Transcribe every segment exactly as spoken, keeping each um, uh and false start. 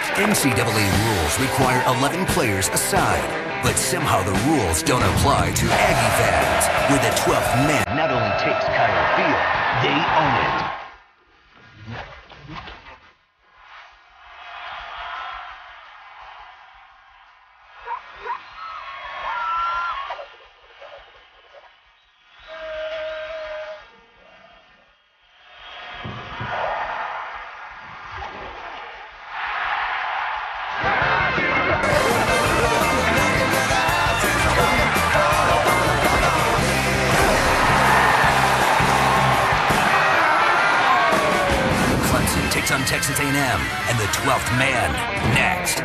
N C double A rules require eleven players a side, but somehow the rules don't apply to Aggie fans. Where the twelfth man not only takes Kyle Field, they own it. On Texas A and M and the twelfth man next.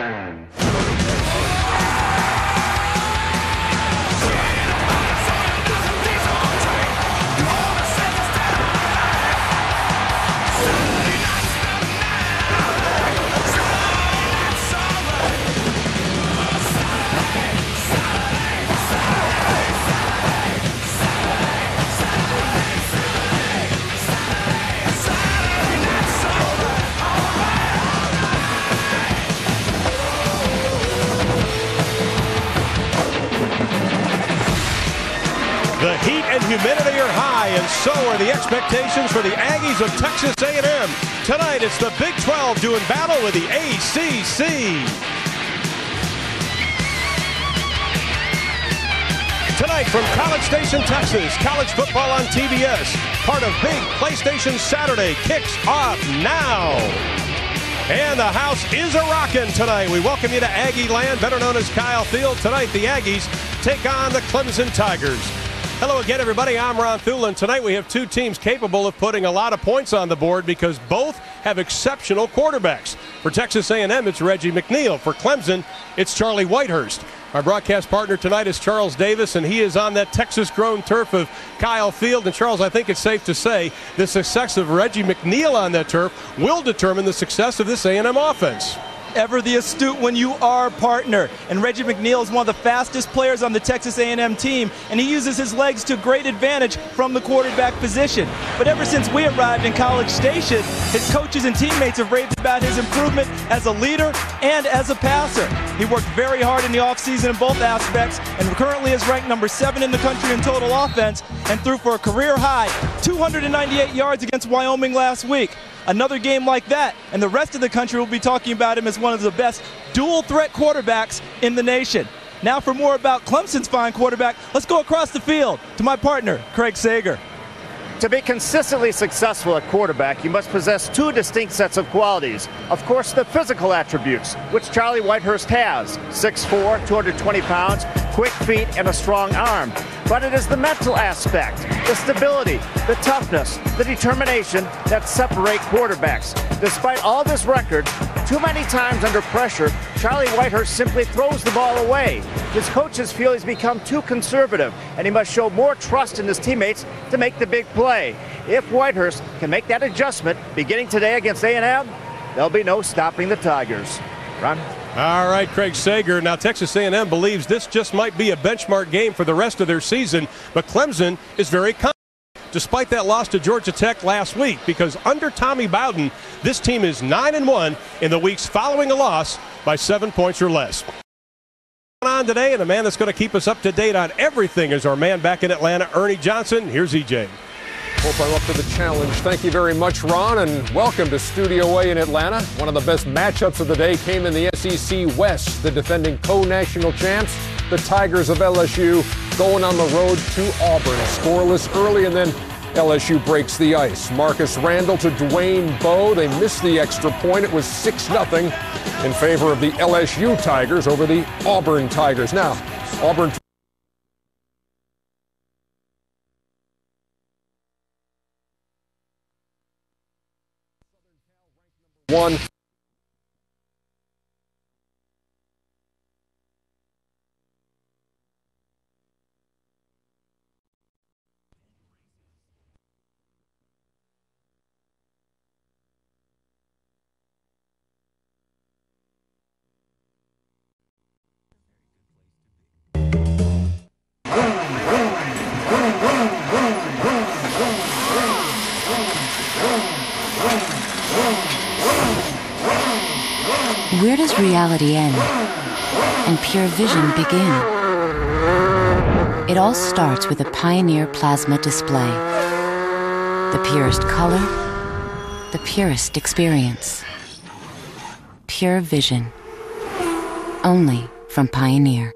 The heat and humidity are high, and so are the expectations for the Aggies of Texas A and M. Tonight, it's the Big twelve doing battle with the A C C. Tonight from College Station, Texas, college football on T B S. Part of Big PlayStation Saturday kicks off now. And the house is a-rockin' tonight. We welcome you to Aggie Land, better known as Kyle Field. Tonight, the Aggies take on the Clemson Tigers. Hello again, everybody. I'm Ron Thulin. Tonight we have two teams capable of putting a lot of points on the board because both have exceptional quarterbacks. For Texas A and M, it's Reggie McNeal. For Clemson, it's Charlie Whitehurst. Our broadcast partner tonight is Charles Davis, and he is on that Texas-grown turf of Kyle Field. And, Charles, I think it's safe to say the success of Reggie McNeal on that turf will determine the success of this A and M offense. Ever the astute when you are partner. And Reggie McNeal is one of the fastest players on the Texas A and M team, and he uses his legs to great advantage from the quarterback position. But ever since we arrived in College Station, his coaches and teammates have raved about his improvement as a leader and as a passer. He worked very hard in the offseason in both aspects, and currently is ranked number seven in the country in total offense, and threw for a career high two hundred ninety-eight yards against Wyoming last week. Another game like that, and the rest of the country will be talking about him as one of the best dual-threat quarterbacks in the nation. Now for more about Clemson's fine quarterback, let's go across the field to my partner, Craig Sager. To be consistently successful at quarterback, you must possess two distinct sets of qualities. Of course, the physical attributes, which Charlie Whitehurst has. six foot four, two hundred twenty pounds, quick feet, and a strong arm. But it is the mental aspect, the stability, the toughness, the determination that separate quarterbacks. Despite all this record, too many times under pressure, Charlie Whitehurst simply throws the ball away. His coaches feel he's become too conservative, and he must show more trust in his teammates to make the big play. If Whitehurst can make that adjustment beginning today against A and M, there'll be no stopping the Tigers. Ron? All right, Craig Sager. Now, Texas A and M believes this just might be a benchmark game for the rest of their season, but Clemson is very confident, despite that loss to Georgia Tech last week, because under Tommy Bowden, this team is nine and one in the weeks following a loss by seven points or less. On today, and the man that's going to keep us up to date on everything is our man back in Atlanta, Ernie Johnson. Here's E J. Hope I'm up to the challenge. Thank you very much, Ron, and welcome to Studio A in Atlanta. One of the best matchups of the day came in the S E C West. The defending co-national champs, the Tigers of L S U, going on the road to Auburn. Scoreless early, and then L S U breaks the ice. Marcus Randall to Dwayne Bowe. They missed the extra point. It was six nothing in favor of the L S U Tigers over the Auburn Tigers. Now, Auburn one. does reality end and pure vision begin? It all starts with a Pioneer plasma display. The purest color, the purest experience. Pure vision. Only from Pioneer.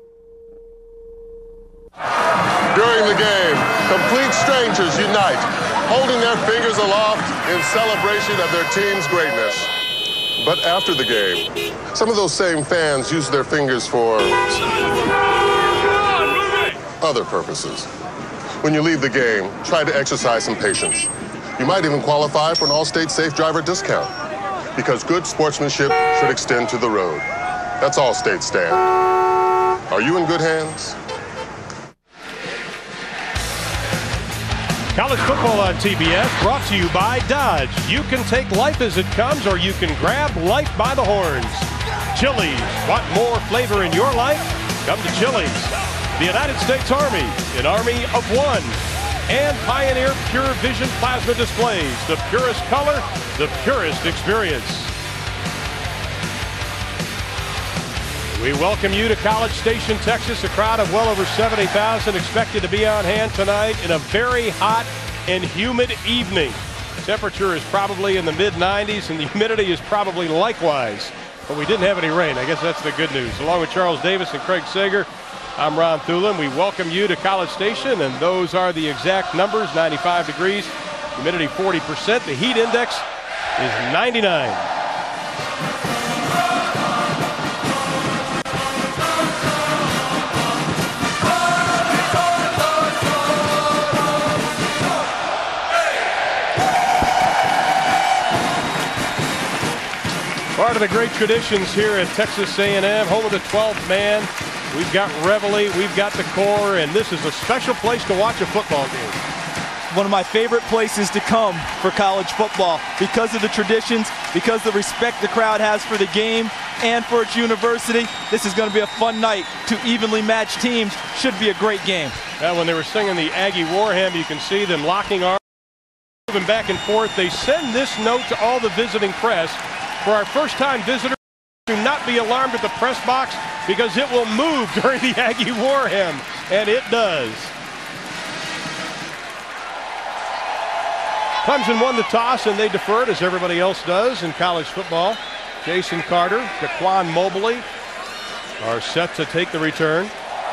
During the game, complete strangers unite, holding their fingers aloft in celebration of their team's greatness. But after the game, some of those same fans use their fingers for other purposes. When you leave the game, try to exercise some patience. You might even qualify for an Allstate Safe Driver discount, because good sportsmanship should extend to the road. That's Allstate stand. Are you in good hands? College football on T B S, brought to you by Dodge. You can take life as it comes, or you can grab life by the horns. Chili's, want more flavor in your life? Come to Chili's. The United States Army, an army of one. And Pioneer Pure Vision Plasma Displays, the purest color, the purest experience. We welcome you to College Station, Texas. A crowd of well over seventy thousand expected to be on hand tonight in a very hot and humid evening. Temperature is probably in the mid nineties and the humidity is probably likewise. But we didn't have any rain. I guess that's the good news. Along with Charles Davis and Craig Sager, I'm Ron Thulin. We welcome you to College Station, and those are the exact numbers. ninety-five degrees, humidity forty percent. The heat index is ninety-nine. Part of the great traditions here at Texas A and M, home of the twelfth man. We've got Reveille, we've got the core, and this is a special place to watch a football game. One of my favorite places to come for college football because of the traditions, because of the respect the crowd has for the game and for its university. This is going to be a fun night. Two evenly matched teams. Should be a great game. Now, when they were singing the Aggie war hymn, you can see them locking arms, moving back and forth. They send this note to all the visiting press. For our first-time visitors, do not be alarmed at the press box because it will move during the Aggie war hymn, and it does. Clemson won the toss, and they deferred, as everybody else does in college football. Jason Carter, Daquan Mobley are set to take the return.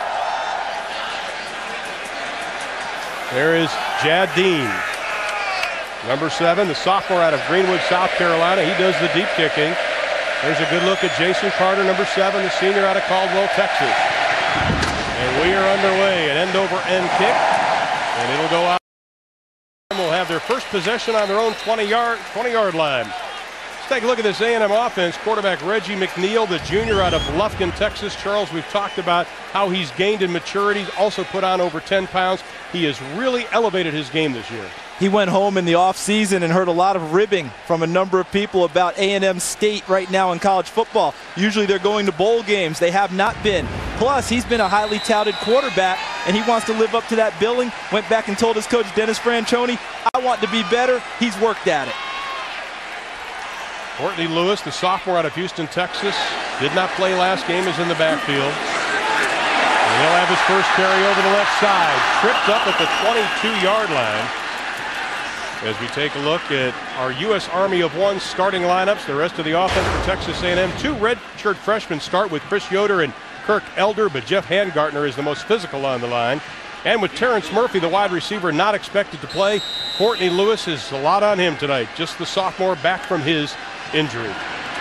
There is Jad Dean. Number seven, the sophomore out of Greenwood, South Carolina. He does the deep kicking. There's a good look at Jason Carter, number seven, the senior out of Caldwell, Texas. And we are underway. An end-over-end kick, and it'll go out. We'll have their first possession on their own twenty-yard line. Let's take a look at this A and M offense. Quarterback Reggie McNeal, the junior out of Lufkin, Texas. Charles, we've talked about how he's gained in maturity, also put on over ten pounds. He has really elevated his game this year. He went home in the offseason and heard a lot of ribbing from a number of people about A and M State right now in college football. Usually they're going to bowl games. They have not been. Plus, he's been a highly touted quarterback, and he wants to live up to that billing. Went back and told his coach, Dennis Franchione, I want to be better. He's worked at it. Courtney Lewis, the sophomore out of Houston, Texas, did not play last game, is in the backfield. And he'll have his first carry over the left side. Tripped up at the twenty-two-yard line. As we take a look at our U S Army of One starting lineups, the rest of the offense for Texas A and M. Two redshirt freshmen start with Chris Yoder and Kirk Elder, but Jeff Handgartner is the most physical on the line. And with Terrence Murphy, the wide receiver, not expected to play, Courtney Lewis is a lot on him tonight. Just the sophomore back from his injury.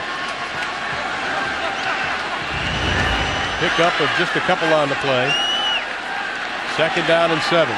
Pickup of just a couple on the play. Second down and seven.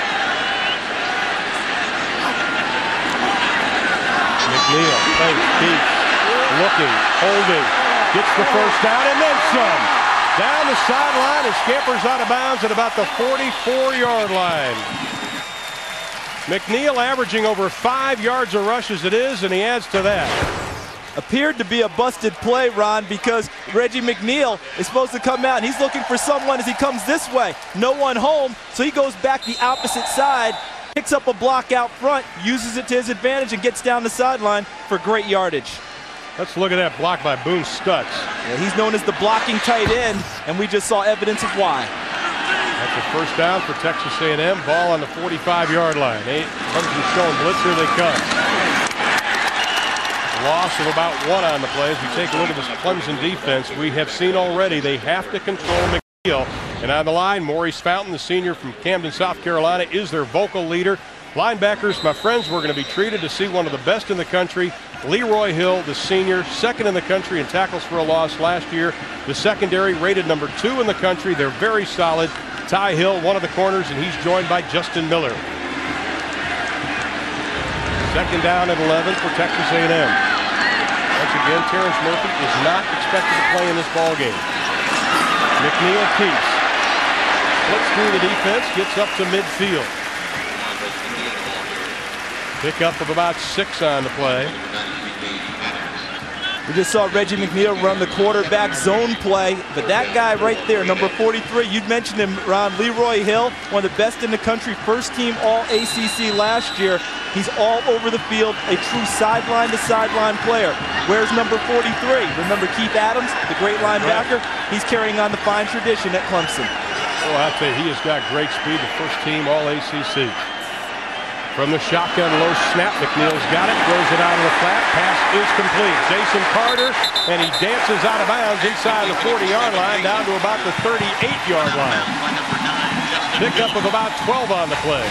McNeal, thanks, keeps, looking, holding, gets the first down and then some. Down the sideline and scampers out of bounds at about the forty-four-yard line. McNeal averaging over five yards a rush as it is, and he adds to that. Appeared to be a busted play, Ron, because Reggie McNeal is supposed to come out, and he's looking for someone as he comes this way. No one home, so he goes back the opposite side, picks up a block out front, uses it to his advantage, and gets down the sideline for great yardage. Let's look at that block by Boone Stutz. Yeah, he's known as the blocking tight end, and we just saw evidence of why. That's a first down for Texas A and M. Ball on the forty-five yard line. Eight Clemson showing blitz. Here they come. Loss of about one on the play. As we take a look at this Clemson defense, we have seen already they have to control McNeal. And on the line, Maurice Fountain, the senior from Camden, South Carolina, is their vocal leader. Linebackers, my friends, we're going to be treated to see one of the best in the country. Leroy Hill, the senior, second in the country in tackles for a loss last year. The secondary rated number two in the country. They're very solid. Ty Hill, one of the corners, and he's joined by Justin Miller. Second down at eleven for Texas A and M. Once again, Terrence Murphy is not expected to play in this ball game. McNeal keeps. Splits through the defense, gets up to midfield. Pickup of about six on the play. We just saw Reggie McNeal run the quarterback zone play, but that guy right there, number forty-three, you'd mentioned him, Ron, Leroy Hill, one of the best in the country, first team all A C C last year. He's all over the field, a true sideline to sideline player. Where's number forty-three? Remember Keith Adams, the great linebacker? He's carrying on the fine tradition at Clemson. Oh, I'll tell you, he has got great speed, the first team all A C C. From the shotgun low snap, McNeal's got it, throws it out of the flat, pass is complete. Jason Carter, and he dances out of bounds inside the forty yard line down to about the thirty-eight yard line. Pickup of about twelve on the play.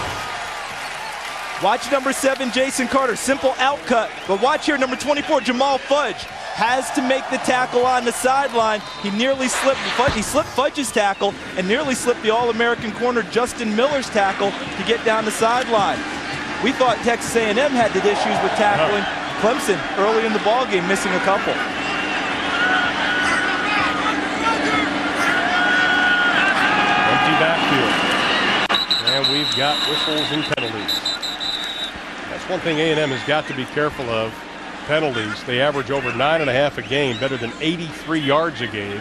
Watch number seven, Jason Carter, simple out cut, but watch here, number twenty-four, Jamal Fudge. Has to make the tackle on the sideline. He nearly slipped, he slipped Fudge's tackle and nearly slipped the All-American corner Justin Miller's tackle to get down the sideline. We thought Texas A and M had the issues with tackling. Clemson early in the ball game missing a couple. Empty backfield. And we've got whistles and penalties. That's one thing A and M has got to be careful of. Penalties. They average over nine and a half a game, better than eighty-three yards a game.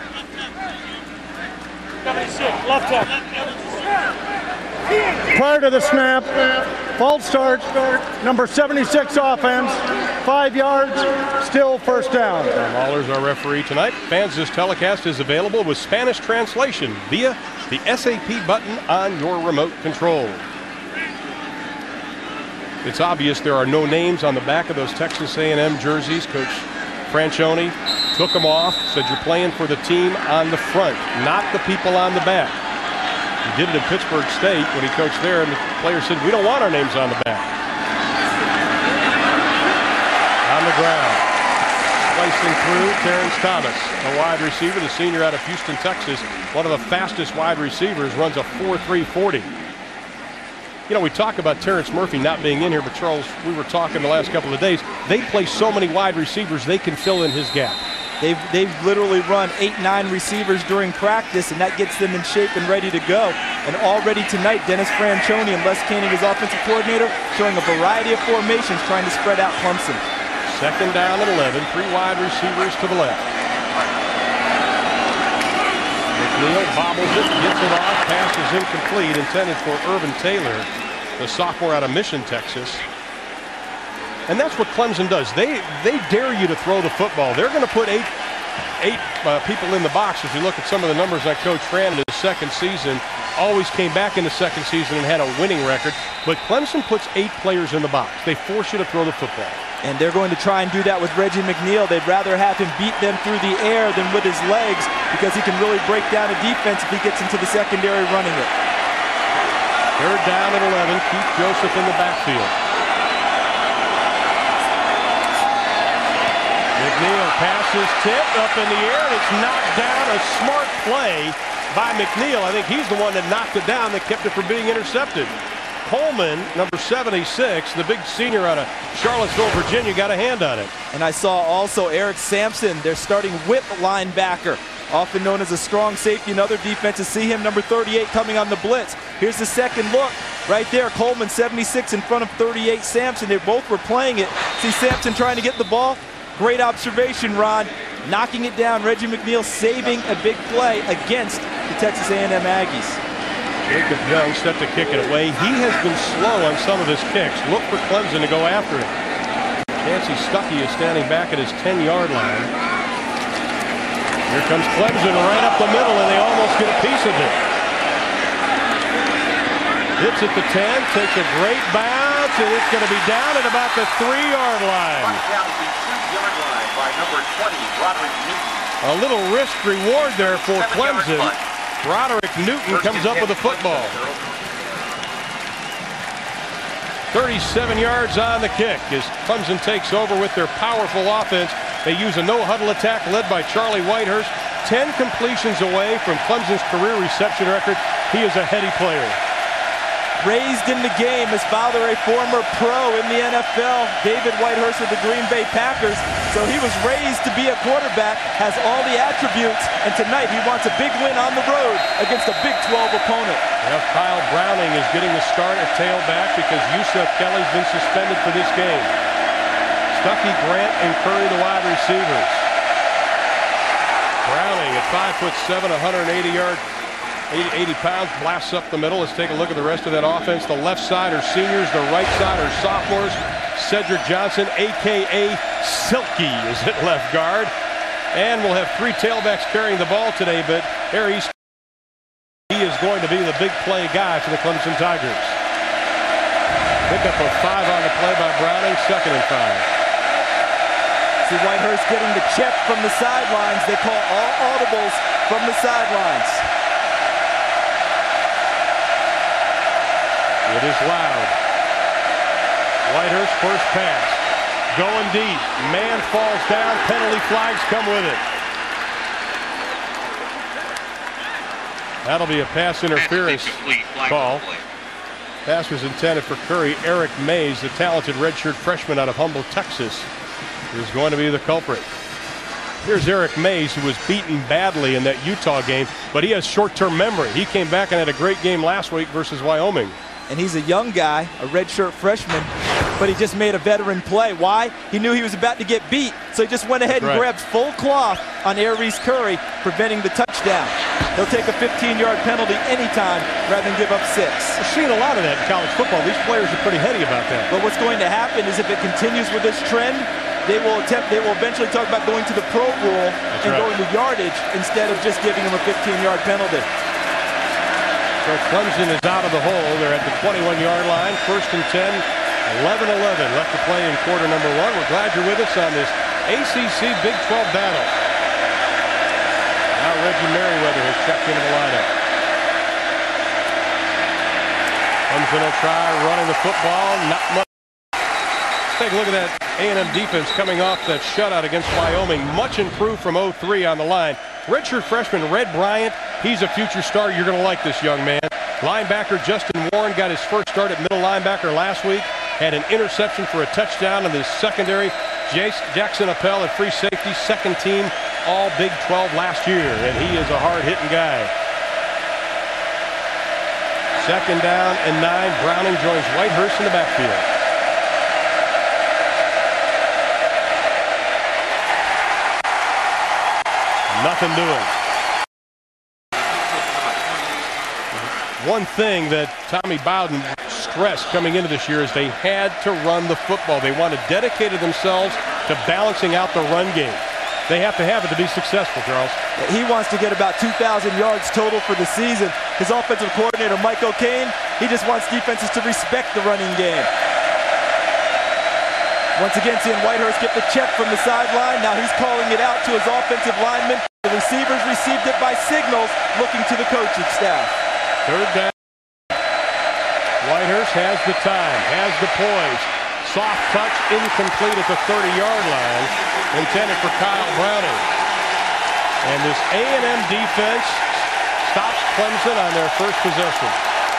Prior to the snap, false start, number seventy-six offense, five yards, still first down. Tom Mahler's our referee tonight. Fans, this telecast is available with Spanish translation via the S A P button on your remote control. It's obvious there are no names on the back of those Texas A and M jerseys. Coach Franchione took them off, said you're playing for the team on the front, not the people on the back. He did it in Pittsburgh State when he coached there, and the players said, we don't want our names on the back. On the ground, slicing through, Terrence Thomas, a wide receiver, the senior out of Houston, Texas, one of the fastest wide receivers, runs a four three forty. You know, we talk about Terrence Murphy not being in here, but Charles, we were talking the last couple of days, they play so many wide receivers, they can fill in his gap. They've, they've literally run eight, nine receivers during practice, and that gets them in shape and ready to go. And already tonight, Dennis Franchione and Les Koenig, his offensive coordinator, showing a variety of formations, trying to spread out Clemson. Second down at eleven, three wide receivers to the left. McNeal bobbles it, gets it off, pass is incomplete, intended for Urban Taylor, the sophomore out of Mission, Texas. And that's what Clemson does. They they dare you to throw the football. They're going to put eight eight uh, people in the box. If you look at some of the numbers on Coach Fran in his second season, always came back in the second season and had a winning record. But Clemson puts eight players in the box. They force you to throw the football. And they're going to try and do that with Reggie McNeal. They'd rather have him beat them through the air than with his legs, because he can really break down a defense if he gets into the secondary running it. Third down at eleven, Keith Joseph in the backfield. McNeal passes tipped up in the air, and it's knocked down. A smart play by McNeal. I think he's the one that knocked it down that kept it from being intercepted. Coleman, number seventy-six, the big senior out of Charlottesville, Virginia, got a hand on it. And I saw also Eric Sampson, their starting whip linebacker, often known as a strong safety in other defenses. See him, number thirty-eight, coming on the blitz. Here's the second look. Right there, Coleman, seventy-six, in front of thirty-eight, Sampson. They both were playing it. See Sampson trying to get the ball. Great observation, Ron. Knocking it down. Reggie McNeal saving a big play against the Texas A and M Aggies. Jacob Young set to kick it away. He has been slow on some of his kicks. Look for Clemson to go after him. Nancy Stuckey is standing back at his ten-yard line. Here comes Clemson right up the middle, and they almost get a piece of it. Hits at the ten, takes a great bounce, and it's going to be down at about the three-yard line. Down at the two-yard line by number twenty, Roderick Newton. A little risk reward there for Clemson. Roderick Newton comes up with the football. thirty-seven yards on the kick as Clemson takes over with their powerful offense. They use a no-huddle attack led by Charlie Whitehurst. ten completions away from Clemson's career reception record. He is a heady player. Raised in the game, his father a former pro in the N F L, David Whitehurst with the Green Bay Packers. So he was raised to be a quarterback, has all the attributes, and tonight he wants a big win on the road against a Big twelve opponent. Now Kyle Browning is getting the start at tailback because Yusuf Kelly's been suspended for this game. Stuckey, Grant, and Curry the wide receivers. Browning at five foot seven, one hundred eighty yards. eighty pounds, blasts up the middle. Let's take a look at the rest of that offense. The left side are seniors, the right side are sophomores. Cedric Johnson, a k a. Silky, is at left guard. And we'll have three tailbacks carrying the ball today, but Harry, he is going to be the big play guy for the Clemson Tigers. Pick up a five on the play by Browning, second and five. See Whitehurst getting the check from the sidelines. They call all audibles from the sidelines. It is loud. Whitehurst first pass. Going deep. Man falls down. Penalty flags come with it. That'll be a pass interference call. Pass was intended for Curry. Eric Mays, the talented redshirt freshman out of Humble, Texas, is going to be the culprit. Here's Eric Mays, who was beaten badly in that Utah game, but he has short-term memory. He came back and had a great game last week versus Wyoming. And he's a young guy, a redshirt freshman, but he just made a veteran play. Why? He knew he was about to get beat, so he just went ahead and right. grabbed full cloth on Aries Curry, preventing the touchdown. He'll take a fifteen-yard penalty anytime rather than give up six. We've seen a lot of that in college football. These players are pretty heady about that. But what's going to happen is if it continues with this trend, they will attempt. They will eventually talk about going to the pro rule That's and right. going to yardage instead of just giving him a fifteen-yard penalty. So Clemson is out of the hole. They're at the twenty-one-yard line. First and ten, eleven eleven left to play in quarter number one. We're glad you're with us on this A C C Big twelve battle. Now Reggie Merriweather has checked into the lineup. Clemson will try running the football. Not much. Take a look at that A and M defense coming off that shutout against Wyoming. Much improved from oh three on the line. Redshirt freshman Red Bryant, he's a future star. You're going to like this young man. Linebacker Justin Warren got his first start at middle linebacker last week. Had an interception for a touchdown in the secondary. Jace, Jackson Appel at free safety, second team all Big twelve last year, and he is a hard-hitting guy. Second down and nine. Browning joins Whitehurst in the backfield. Nothing doing. One thing that Tommy Bowden stressed coming into this year is they had to run the football. They wanted dedicated themselves to balancing out the run game. They have to have it to be successful, Charles. He wants to get about two thousand yards total for the season. His offensive coordinator, Mike O'Kane, he just wants defenses to respect the running game. Once again, seeing Whitehurst get the check from the sideline. Now he's calling it out to his offensive linemen. The receivers received it by signals, looking to the coaching staff. Third down. Whitehurst has the time, has the poise. Soft touch, incomplete at the thirty-yard line, intended for Kyle Browning. And this A and M defense stops Clemson on their first possession.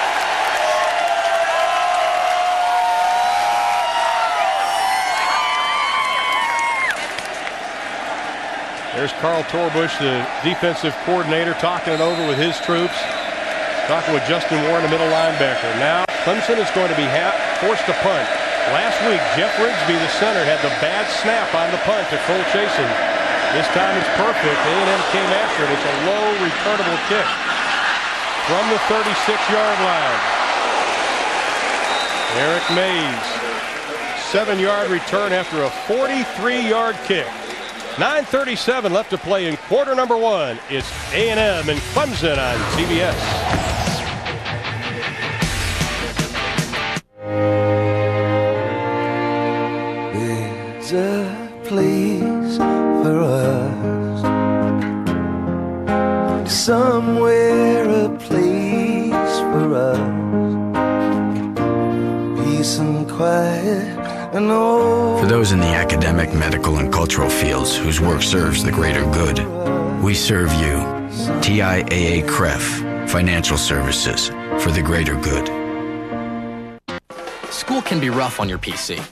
There's Carl Torbush, the defensive coordinator, talking it over with his troops. Talking with Justin Warren, the middle linebacker. Now Clemson is going to be forced to punt. Last week, Jeff Rigsby, the center, had the bad snap on the punt to Cole Chasen. This time it's perfect. A and M came after it. It's a low, returnable kick from the thirty-six-yard line. Eric Mays seven-yard return after a forty-three-yard kick. nine thirty-seven left to play in quarter number one. It's A and M and Clemson on T B S. There's a place for us, somewhere a place for us, peace and quiet and all. For those in the academic, medical, and cultural fields whose work serves the greater good, we serve you. T I A A C R E F, Financial Services for the greater good. School can be rough on your P C.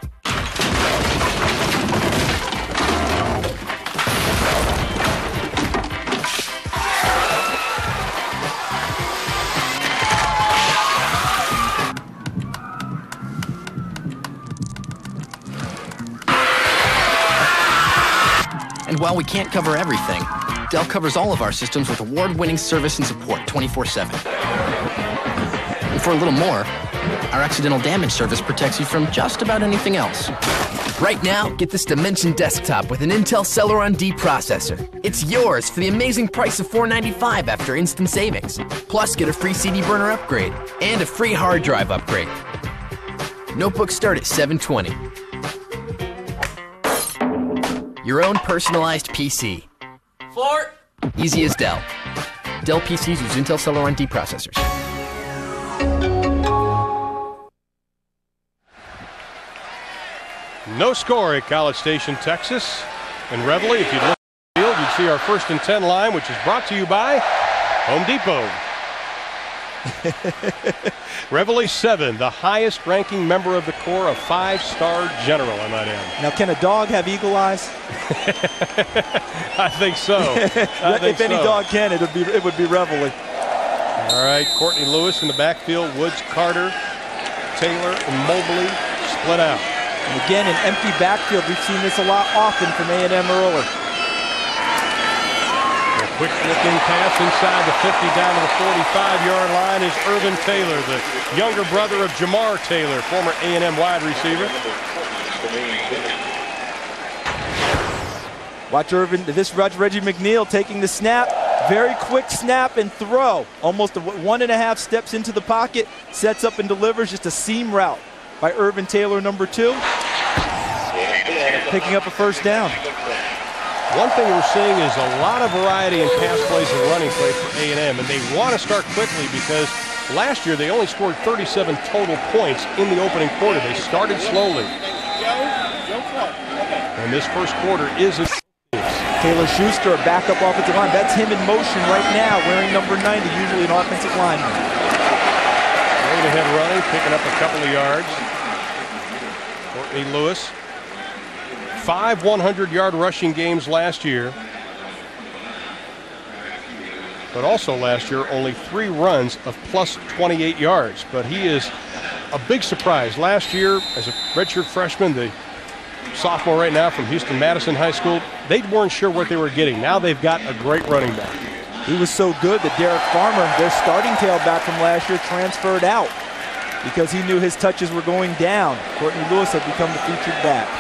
And while we can't cover everything, Dell covers all of our systems with award-winning service and support twenty-four seven. And for a little more, our accidental damage service protects you from just about anything else. Right now, get this Dimension desktop with an Intel Celeron D processor. It's yours for the amazing price of four ninety-five after instant savings. Plus, get a free C D burner upgrade and a free hard drive upgrade. Notebooks start at seven twenty. Your own personalized P C. Four. Easy as Dell. Dell P Cs use Intel Celeron D processors. No score at College Station, Texas. And Reveille, if you'd look at the field, you'd see our first and ten line, which is brought to you by Home Depot. Reveille seven, the highest ranking member of the Corps, a five-star general, I might add. Now, can a dog have eagle eyes? I think so. I think if any so. dog can, it would be it would be Reveille. All right, Courtney Lewis in the backfield, Woods, Carter, Taylor, and Mobley split out. And again, an empty backfield. We've seen this a lot often from A and M early. A quick looking pass inside the fifty down to the forty-five-yard line is Irvin Taylor, the younger brother of Jamar Taylor, former A and M wide receiver. Watch Irvin, this Reggie McNeal taking the snap. Very quick snap and throw. Almost a one and a half steps into the pocket, sets up and delivers just a seam route by Irvin Taylor, number two. Picking up a first down. One thing we're seeing is a lot of variety in pass plays and running plays for A and M, and they want to start quickly because last year they only scored thirty-seven total points in the opening quarter. They started slowly. And this first quarter is a Taylor Schuster, a backup offensive line. That's him in motion right now, wearing number ninety, usually an offensive lineman. Straight ahead running, picking up a couple of yards. Courtney Lewis. Five hundred-yard rushing games last year. But also last year, only three runs of plus twenty-eight yards. But he is a big surprise. Last year, as a redshirt freshman, the sophomore right now from Houston-Madison High School, they weren't sure what they were getting. Now they've got a great running back. He was so good that Derek Farmer, their starting tailback from last year, transferred out because he knew his touches were going down. Courtney Lewis had become the featured back.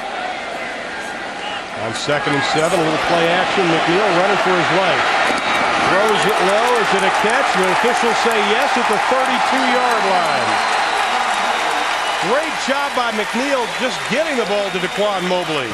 On second and seven, a little play action. McNeal running for his life. Throws it low. Is it a catch? The officials say yes at the thirty-two-yard line. Great job by McNeal just getting the ball to Daquan Mobley.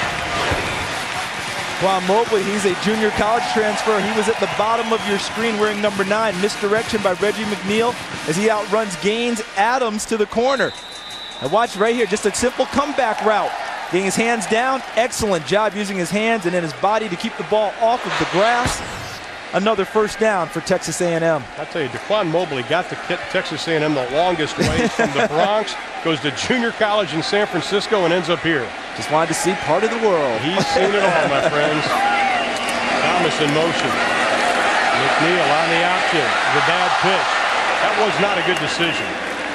Daquan Mobley, he's a junior college transfer. He was at the bottom of your screen wearing number nine. Misdirection by Reggie McNeal as he outruns Gaines Adams to the corner. Now watch right here, just a simple comeback route. Getting his hands down, excellent job using his hands and then his body to keep the ball off of the grass. Another first down for Texas A and M. I tell you, Daquan Mobley got to Texas A and M the longest way from the Bronx, goes to junior college in San Francisco and ends up here. Just wanted to see part of the world. He's seen it all, my friends. Thomas in motion. McNeal on the option. The bad pitch. That was not a good decision.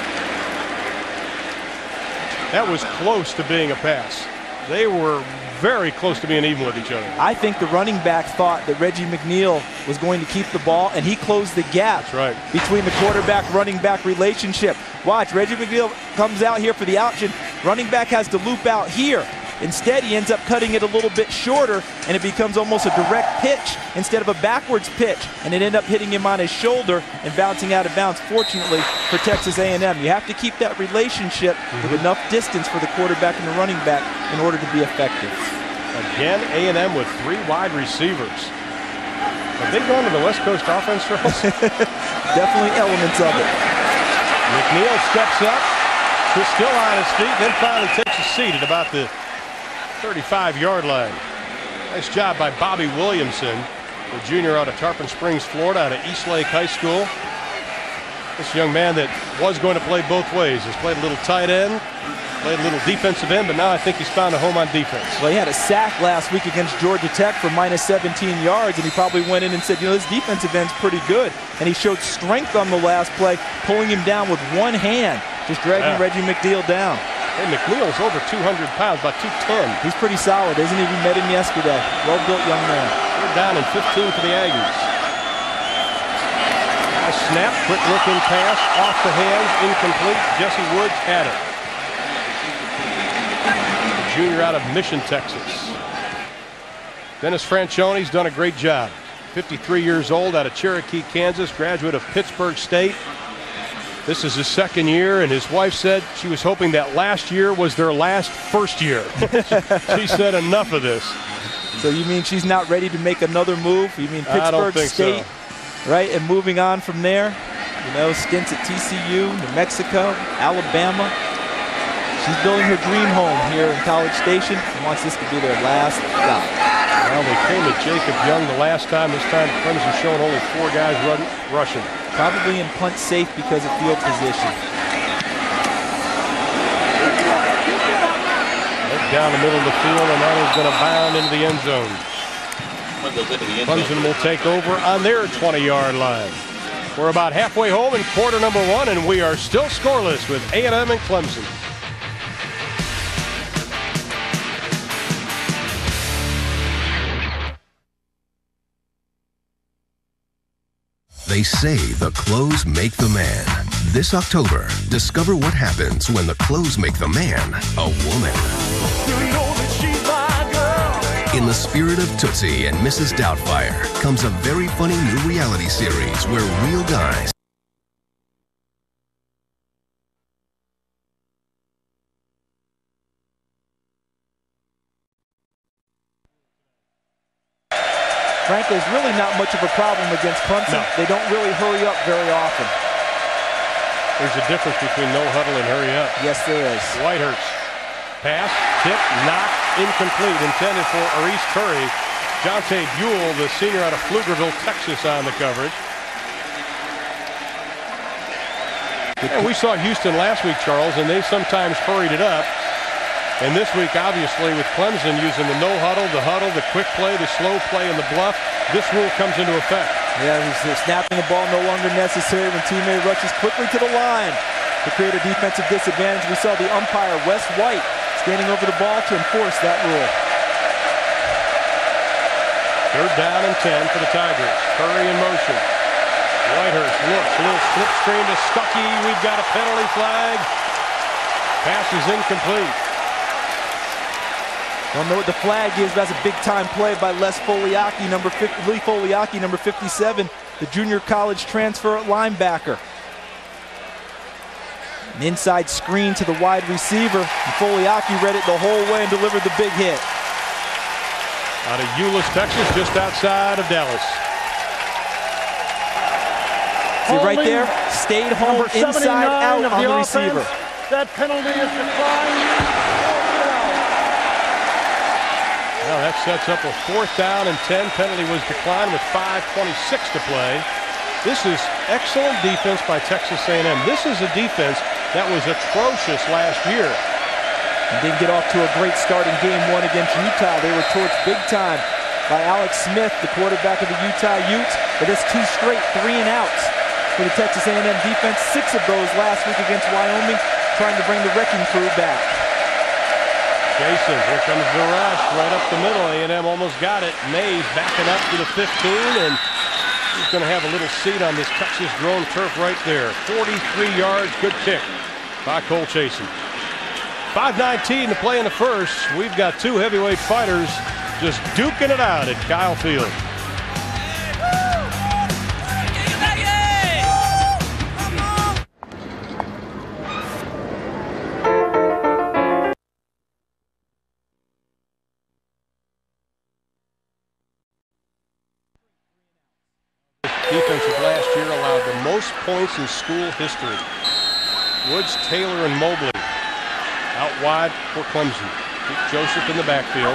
That was close to being a pass. They were very close to being even with each other. I think the running back thought that Reggie McNeal was going to keep the ball, and he closed the gap That's right. between the quarterback-running back relationship. Watch, Reggie McNeal comes out here for the option. Running back has to loop out here. Instead, he ends up cutting it a little bit shorter, and it becomes almost a direct pitch instead of a backwards pitch, and it ended up hitting him on his shoulder and bouncing out of bounds, fortunately, for Texas A and M. You have to keep that relationship mm-hmm. with enough distance for the quarterback and the running back in order to be effective. Again, A and M with three wide receivers. Have they gone to the West Coast offense, Charles? Definitely elements of it. McNeal steps up, he's still on his feet, then finally takes a seat at about the thirty-five yard line. Nice job by Bobby Williamson, the junior out of Tarpon Springs, Florida, out of East Lake High School. This young man that was going to play both ways has played a little tight end, played a little defensive end, but now I think he's found a home on defense. Well, he had a sack last week against Georgia Tech for minus seventeen yards, and he probably went in and said, you know, this defensive end's pretty good. And he showed strength on the last play, pulling him down with one hand, just dragging yeah. Reggie McNeal down. Hey, McNeal's over two hundred pounds, about two ten. He's pretty solid, isn't he? We met him yesterday. Well-built young man. They're down in fifteen for the Aggies. A snap, quick-looking pass, off the hands, incomplete. Jesse Woods had it. The junior out of Mission, Texas. Dennis Franchione's done a great job. fifty-three years old, out of Cherokee, Kansas, graduate of Pittsburgh State. This is his second year, and his wife said she was hoping that last year was their last first year. She said enough of this. So you mean she's not ready to make another move? You mean Pittsburgh I don't think State, so. Right? And moving on from there, you know, stints at T C U, New Mexico, Alabama. She's building her dream home here in College Station and wants this to be their last stop. Well, they came to Jacob Young the last time. This time, Clemson showing only four guys run, rushing. Probably in punt safe because of field position. Right down the middle of the field, and that is going to bound into the end zone. Clemson will take over on their twenty yard line. We're about halfway home in quarter number one, and we are still scoreless with A and M and Clemson. They say the clothes make the man. This October, discover what happens when the clothes make the man a woman. In the spirit of Tootsie and Missus Doubtfire comes a very funny new reality series where real guys Frankly, there's really not much of a problem against Clemson. No. They don't really hurry up very often. There's a difference between no huddle and hurry up. Yes, there is. Whitehurst. Pass, tip, knock, incomplete. Intended for Arise Curry. Jonte Buell, the senior out of Pflugerville, Texas, on the coverage. And we saw Houston last week, Charles, and they sometimes hurried it up. And this week, obviously, with Clemson using the no-huddle, the huddle, the quick play, the slow play, and the bluff, this rule comes into effect. Yeah, snapping the ball no longer necessary when teammate rushes quickly to the line to create a defensive disadvantage. We saw the umpire, Wes White, standing over the ball to enforce that rule. Third down and ten for the Tigers. Curry in motion. Whitehurst looks, a little slip screen to Stuckey. We've got a penalty flag. Pass is incomplete. Don't know what the flag is. That's a big-time play by Les Foliaki, number fifty, Lee Foliaki, number fifty-seven, the junior college transfer linebacker. An inside screen to the wide receiver. And Foliaki read it the whole way and delivered the big hit. Out of Euless, Texas, just outside of Dallas. See right there? Stayed home inside out on the, the receiver. That penalty is declined. Well, that sets up a fourth down and ten. Penalty was declined with five twenty-six to play. This is excellent defense by Texas A and M. This is a defense that was atrocious last year. And didn't get off to a great start in game one against Utah. They were torched big time by Alex Smith, the quarterback of the Utah Utes. But that's two straight three and outs for the Texas A and M defense. Six of those last week against Wyoming, trying to bring the wrecking crew back. Jason, here comes the rush right up the middle. A and M almost got it. Mays backing up to the fifteen, and He's going to have a little seat on this Texas-grown turf right there. forty-three yards, good kick by Cole Chasen. five nineteen to play in the first. We've got two heavyweight fighters just duking it out at Kyle Field. Defense of last year allowed the most points in school history. Woods, Taylor, and Mobley out wide for Clemson. Keep Joseph in the backfield.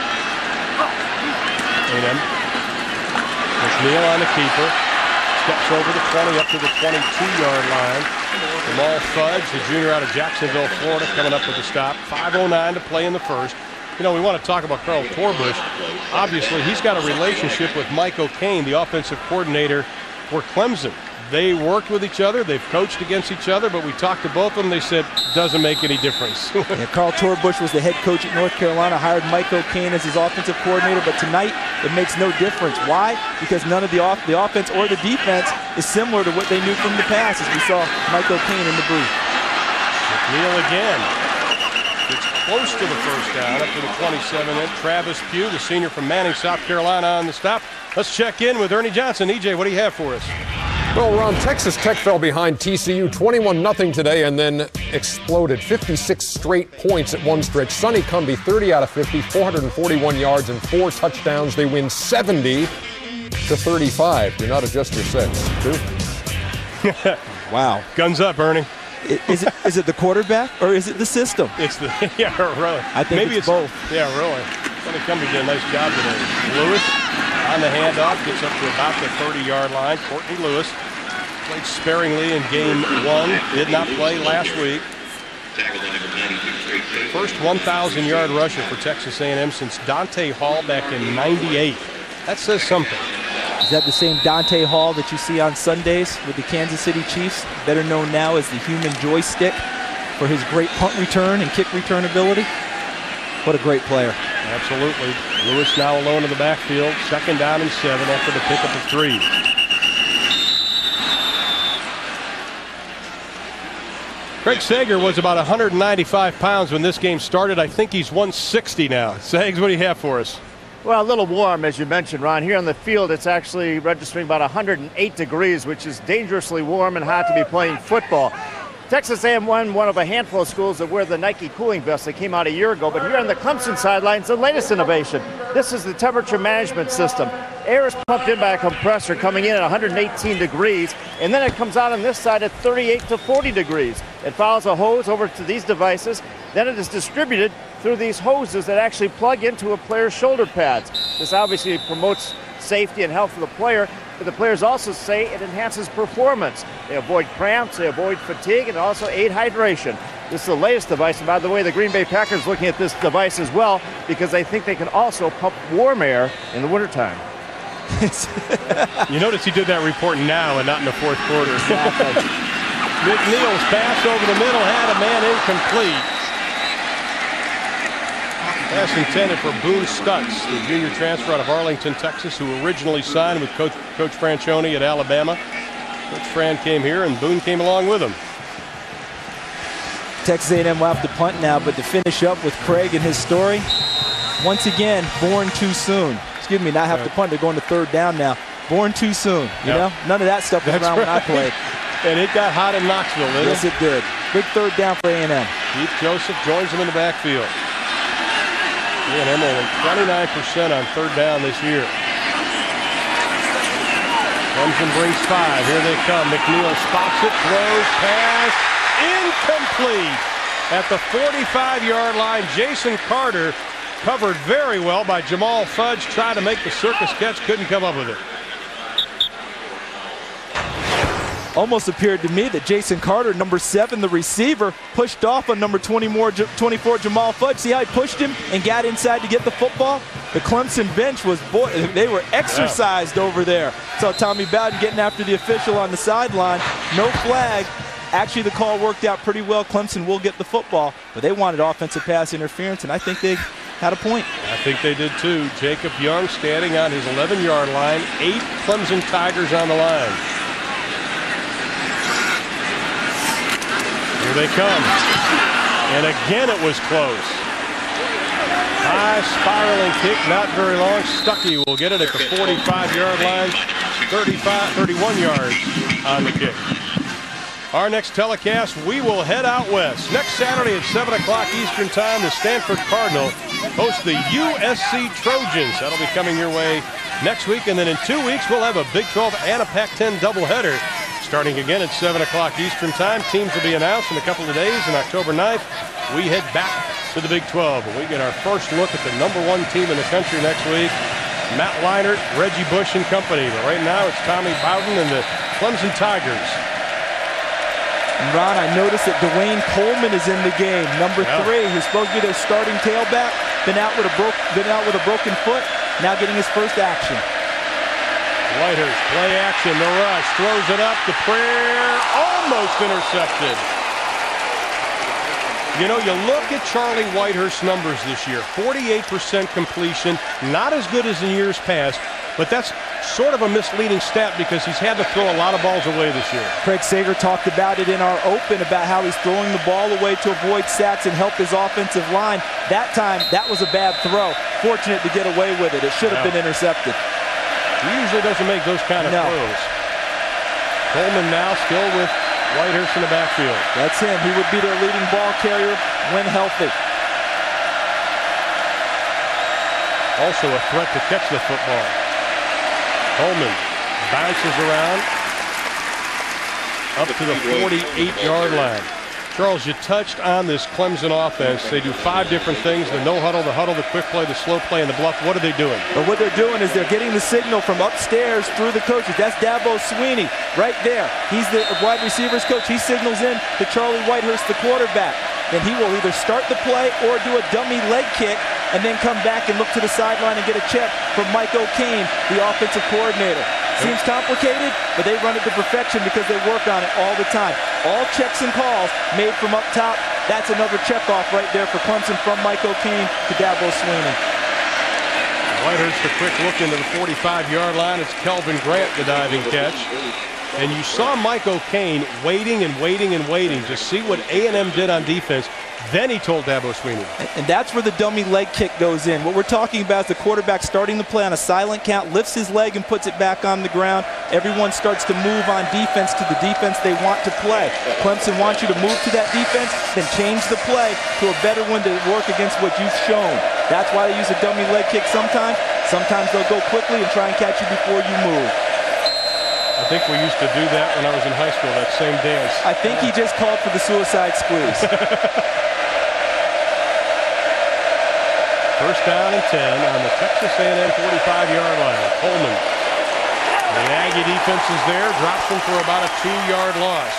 A and M. McNeal on the keeper. Steps over the twenty up to the twenty-two yard line. Jamal Fudge, the junior out of Jacksonville, Florida, coming up with the stop. five oh nine to play in the first. You know, we want to talk about Carl Torbush. Obviously, he's got a relationship with Mike O'Kane, the offensive coordinator for Clemson. They worked with each other. They've coached against each other, but we talked to both of them. They said, doesn't make any difference. Yeah, Carl Torbush was the head coach at North Carolina, hired Mike O'Kane as his offensive coordinator, but tonight it makes no difference. Why? Because none of the, off the offense or the defense is similar to what they knew from the past, as we saw Mike O'Kane in the booth. McNeal again. Gets close to the first down, up to the twenty-seven. And Travis Pugh, the senior from Manning, South Carolina, on the stop. Let's check in with Ernie Johnson. E J, what do you have for us? Well, Ron, Texas Tech fell behind T C U twenty-one nothing today and then exploded. fifty-six straight points at one stretch. Sonny Cumbie, thirty out of fifty, four hundred forty-one yards and four touchdowns. They win seventy to thirty-five. Do not adjust your sets. Two. Wow. Guns up, Ernie. Is it is it the quarterback or is it the system? It's the yeah, really. I think maybe it's, it's both. Yeah, really. Sonny Cumbie did a nice job today. Lewis on the handoff, gets up to about the thirty yard line. Courtney Lewis played sparingly in game one, did not play last week. First one thousand yard rusher for Texas A and M since Dante Hall back in ninety-eight. That says something. Is that the same Dante Hall that you see on Sundays with the Kansas City Chiefs, better known now as the human joystick for his great punt return and kick return ability? What a great player. Absolutely. Lewis now alone in the backfield. Second down and seven after the pickup of three. Craig Sager was about one hundred ninety-five pounds when this game started. I think he's one sixty now. Sags, what do you have for us? Well, a little warm, as you mentioned, Ron. Here on the field, it's actually registering about one hundred eight degrees, which is dangerously warm and hot to be playing football. Texas A and M won one of a handful of schools that wear the Nike cooling vests that came out a year ago. But here on the Clemson sidelines, the latest innovation. This is the temperature management system. Air is pumped in by a compressor coming in at one hundred eighteen degrees, and then it comes out on this side at thirty-eight to forty degrees. It follows a hose over to these devices. Then it is distributed through these hoses that actually plug into a player's shoulder pads. This obviously promotes safety and health for the player, but the players also say it enhances performance. They avoid cramps, they avoid fatigue, and also aid hydration. This is the latest device, and by the way, the Green Bay Packers looking at this device as well because they think they can also pump warm air in the wintertime. You notice he did that report now and not in the fourth quarter. McNeal's pass over the middle had a man incomplete. Pass intended for Boone Stutz, the junior transfer out of Arlington, Texas, who originally signed with Coach, Coach Franchione at Alabama. Coach Fran came here, and Boone came along with him. Texas A and M will have to punt now, but to finish up with Craig and his story, once again, born too soon. Excuse me, not have to punt. They're going to third down now. Born too soon. You yep. know, none of that stuff was That's around right. when I played. And it got hot in Knoxville, didn't yes, it? Yes, it did. Big third down for A and M. Keith Joseph joins him in the backfield. A and M only twenty-nine percent on third down this year. Clemson brings five. Here they come. McNeal spots it, throws, pass, incomplete. At the forty-five yard line, Jason Carter covered very well by Jamal Fudge. Tried to make the circus catch, couldn't come up with it. Almost appeared to me that Jason Carter, number seven, the receiver, pushed off on number twenty-four, Jamal Fudge. See how he pushed him and got inside to get the football? The Clemson bench was, boy, they were exercised yeah. over there. Saw Tommy Bowden getting after the official on the sideline. No flag. Actually, the call worked out pretty well. Clemson will get the football, but they wanted offensive pass interference, and I think they had a point. I think they did too. Jacob Young standing on his eleven-yard line. Eight Clemson Tigers on the line. Here they come. And again it was close. High spiraling kick, not very long. Stuckey will get it at the forty-five-yard line. thirty-five, thirty-one yards on the kick. Our next telecast, we will head out west. Next Saturday at seven o'clock Eastern Time, the Stanford Cardinal host the U S C Trojans. That'll be coming your way next week. And then in two weeks, we'll have a Big twelve and a Pac ten doubleheader starting again at seven o'clock Eastern Time. Teams will be announced in a couple of days. On October ninth, we head back to the Big twelve. We get our first look at the number one team in the country next week. Matt Leinart, Reggie Bush and company. But right now, it's Tommy Bowden and the Clemson Tigers. And Ron, I noticed that Dwayne Coleman is in the game. Number yeah. three, who's supposed to be their starting tailback, been out with a broke, been out with a broken foot, now getting his first action. Whitehurst, play action, the rush, throws it up, the prayer, almost intercepted. You know, you look at Charlie Whitehurst's numbers this year, forty-eight percent completion, not as good as in years past, but that's sort of a misleading stat because he's had to throw a lot of balls away this year. Craig Sager talked about it in our open about how he's throwing the ball away to avoid sacks and help his offensive line. That time, that was a bad throw. Fortunate to get away with it. It should have yeah. been intercepted. He usually doesn't make those kind of no. throws. Coleman now still with Whitehurst in the backfield. That's him. He would be their leading ball carrier when healthy. Also a threat to catch the football. Coleman bounces around up to the forty-eight-yard line. Charles, you touched on this Clemson offense. They do five different things: the no-huddle, the huddle, the quick play, the slow play, and the bluff. What are they doing? But what they're doing is they're getting the signal from upstairs through the coaches. That's Dabo Sweeney right there. He's the wide receivers coach. He signals in to Charlie Whitehurst, the quarterback. Then he will either start the play or do a dummy leg kick and then come back and look to the sideline and get a check from Mike O'Kane, the offensive coordinator. Seems complicated, but they run it to perfection because they work on it all the time. All checks and calls made from up top. That's another check off right there for Clemson from Mike O'Kane to Dabo Sweeney. Whitehurst a quick look into the forty-five-yard line. It's Kelvin Grant, the diving catch. And you saw Mike O'Kane waiting and waiting and waiting to see what A and M did on defense. Then he told Dabo Sweeney. And that's where the dummy leg kick goes in. What we're talking about is the quarterback starting the play on a silent count, lifts his leg and puts it back on the ground. Everyone starts to move on defense to the defense they want to play. Clemson wants you to move to that defense, then change the play to a better one to work against what you've shown. That's why they use a dummy leg kick sometimes. Sometimes they'll go quickly and try and catch you before you move. I think we used to do that when I was in high school, that same dance. I think he just called for the suicide squeeze. First down and ten on the Texas A and M forty-five-yard line. Coleman. The Aggie defense is there, drops him for about a two-yard loss.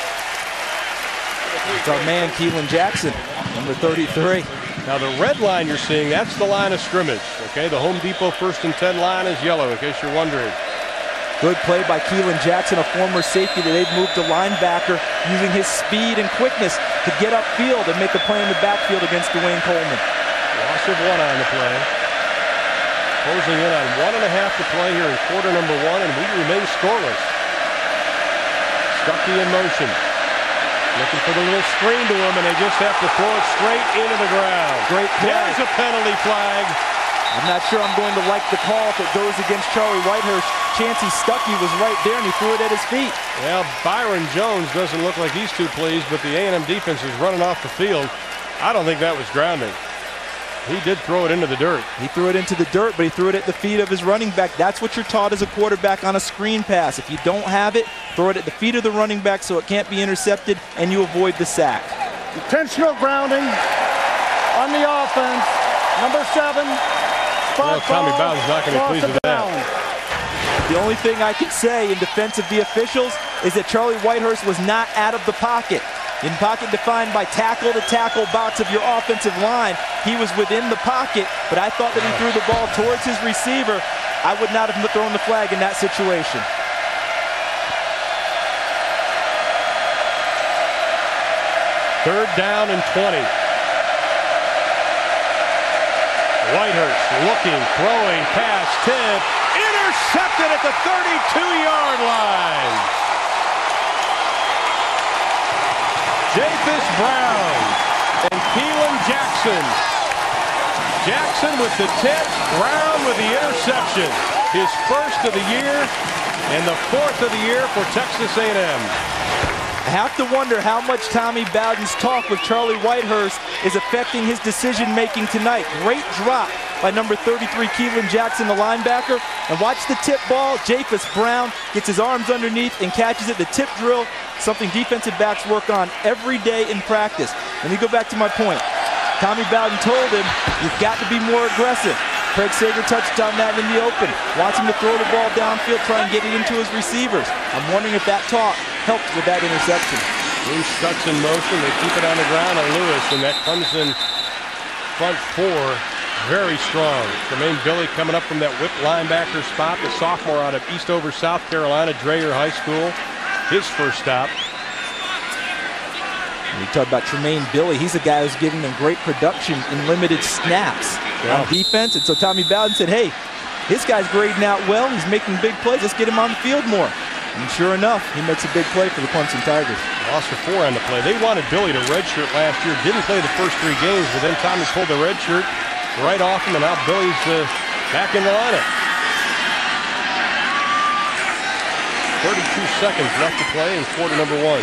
It's our man, Keelan Jackson, number thirty-three. Now the red line you're seeing, that's the line of scrimmage. Okay, the Home Depot first and ten line is yellow, in case you're wondering. Good play by Keelan Jackson, a former safety that they've moved to linebacker, using his speed and quickness to get upfield and make a play in the backfield against Dwayne Coleman. Loss of one on the play. Closing in on one and a half to play here in quarter number one, and we remain scoreless. Stuckey in motion. Looking for the little screen to him, and they just have to throw it straight into the ground. Great play. There's a penalty flag. I'm not sure I'm going to like the call if it goes against Charlie Whitehurst. Chancey Stuckey was right there, and he threw it at his feet. Well, Byron Jones doesn't look like he's too pleased, but the A and M defense is running off the field. I don't think that was grounding. He did throw it into the dirt. He threw it into the dirt, but he threw it at the feet of his running back. That's what you're taught as a quarterback on a screen pass. If you don't have it, throw it at the feet of the running back so it can't be intercepted, and you avoid the sack. Intentional grounding on the offense. Number seven. Well, Tommy Bowden's not going to be pleased with that. The only thing I can say in defense of the officials is that Charlie Whitehurst was not out of the pocket. In pocket defined by tackle to tackle box of your offensive line, he was within the pocket, but I thought that he threw the ball towards his receiver. I would not have thrown the flag in that situation. Third down and twenty. Whitehurst looking, throwing, pass, tip, intercepted at the thirty-two-yard line. Japhus Brown and Keelan Jackson. Jackson with the tip, Brown with the interception. His first of the year and the fourth of the year for Texas A and M. I have to wonder how much Tommy Bowden's talk with Charlie Whitehurst is affecting his decision-making tonight. Great drop by number thirty-three, Keelan Jackson, the linebacker. And watch the tip ball. Japhus Brown gets his arms underneath and catches it. The tip drill, something defensive backs work on every day in practice. Let me go back to my point. Tommy Bowden told him, you've got to be more aggressive. Craig Sager touched on that in the open. Watch him to throw the ball downfield, try and get it into his receivers. I'm wondering if that talk helped with that interception. Boone Stutz in motion. They keep it on the ground, and Lewis, and that Clemson front four very strong. Tremaine Billy coming up from that whip linebacker spot, the sophomore out of Eastover, South Carolina, Dreyer High School. His first stop. We talk about Tremaine Billy. He's a guy who's giving them great production in limited snaps yeah. on defense. And so Tommy Bowden said, hey, this guy's grading out well. He's making big plays. Let's get him on the field more. And sure enough, he makes a big play for the Clemson Tigers. Lost for four on the play. They wanted Billy to redshirt last year. Didn't play the first three games, but then Tommy pulled the redshirt right off him, and now Billy's uh, back in the lineup. thirty-two seconds left to play in quarter number one.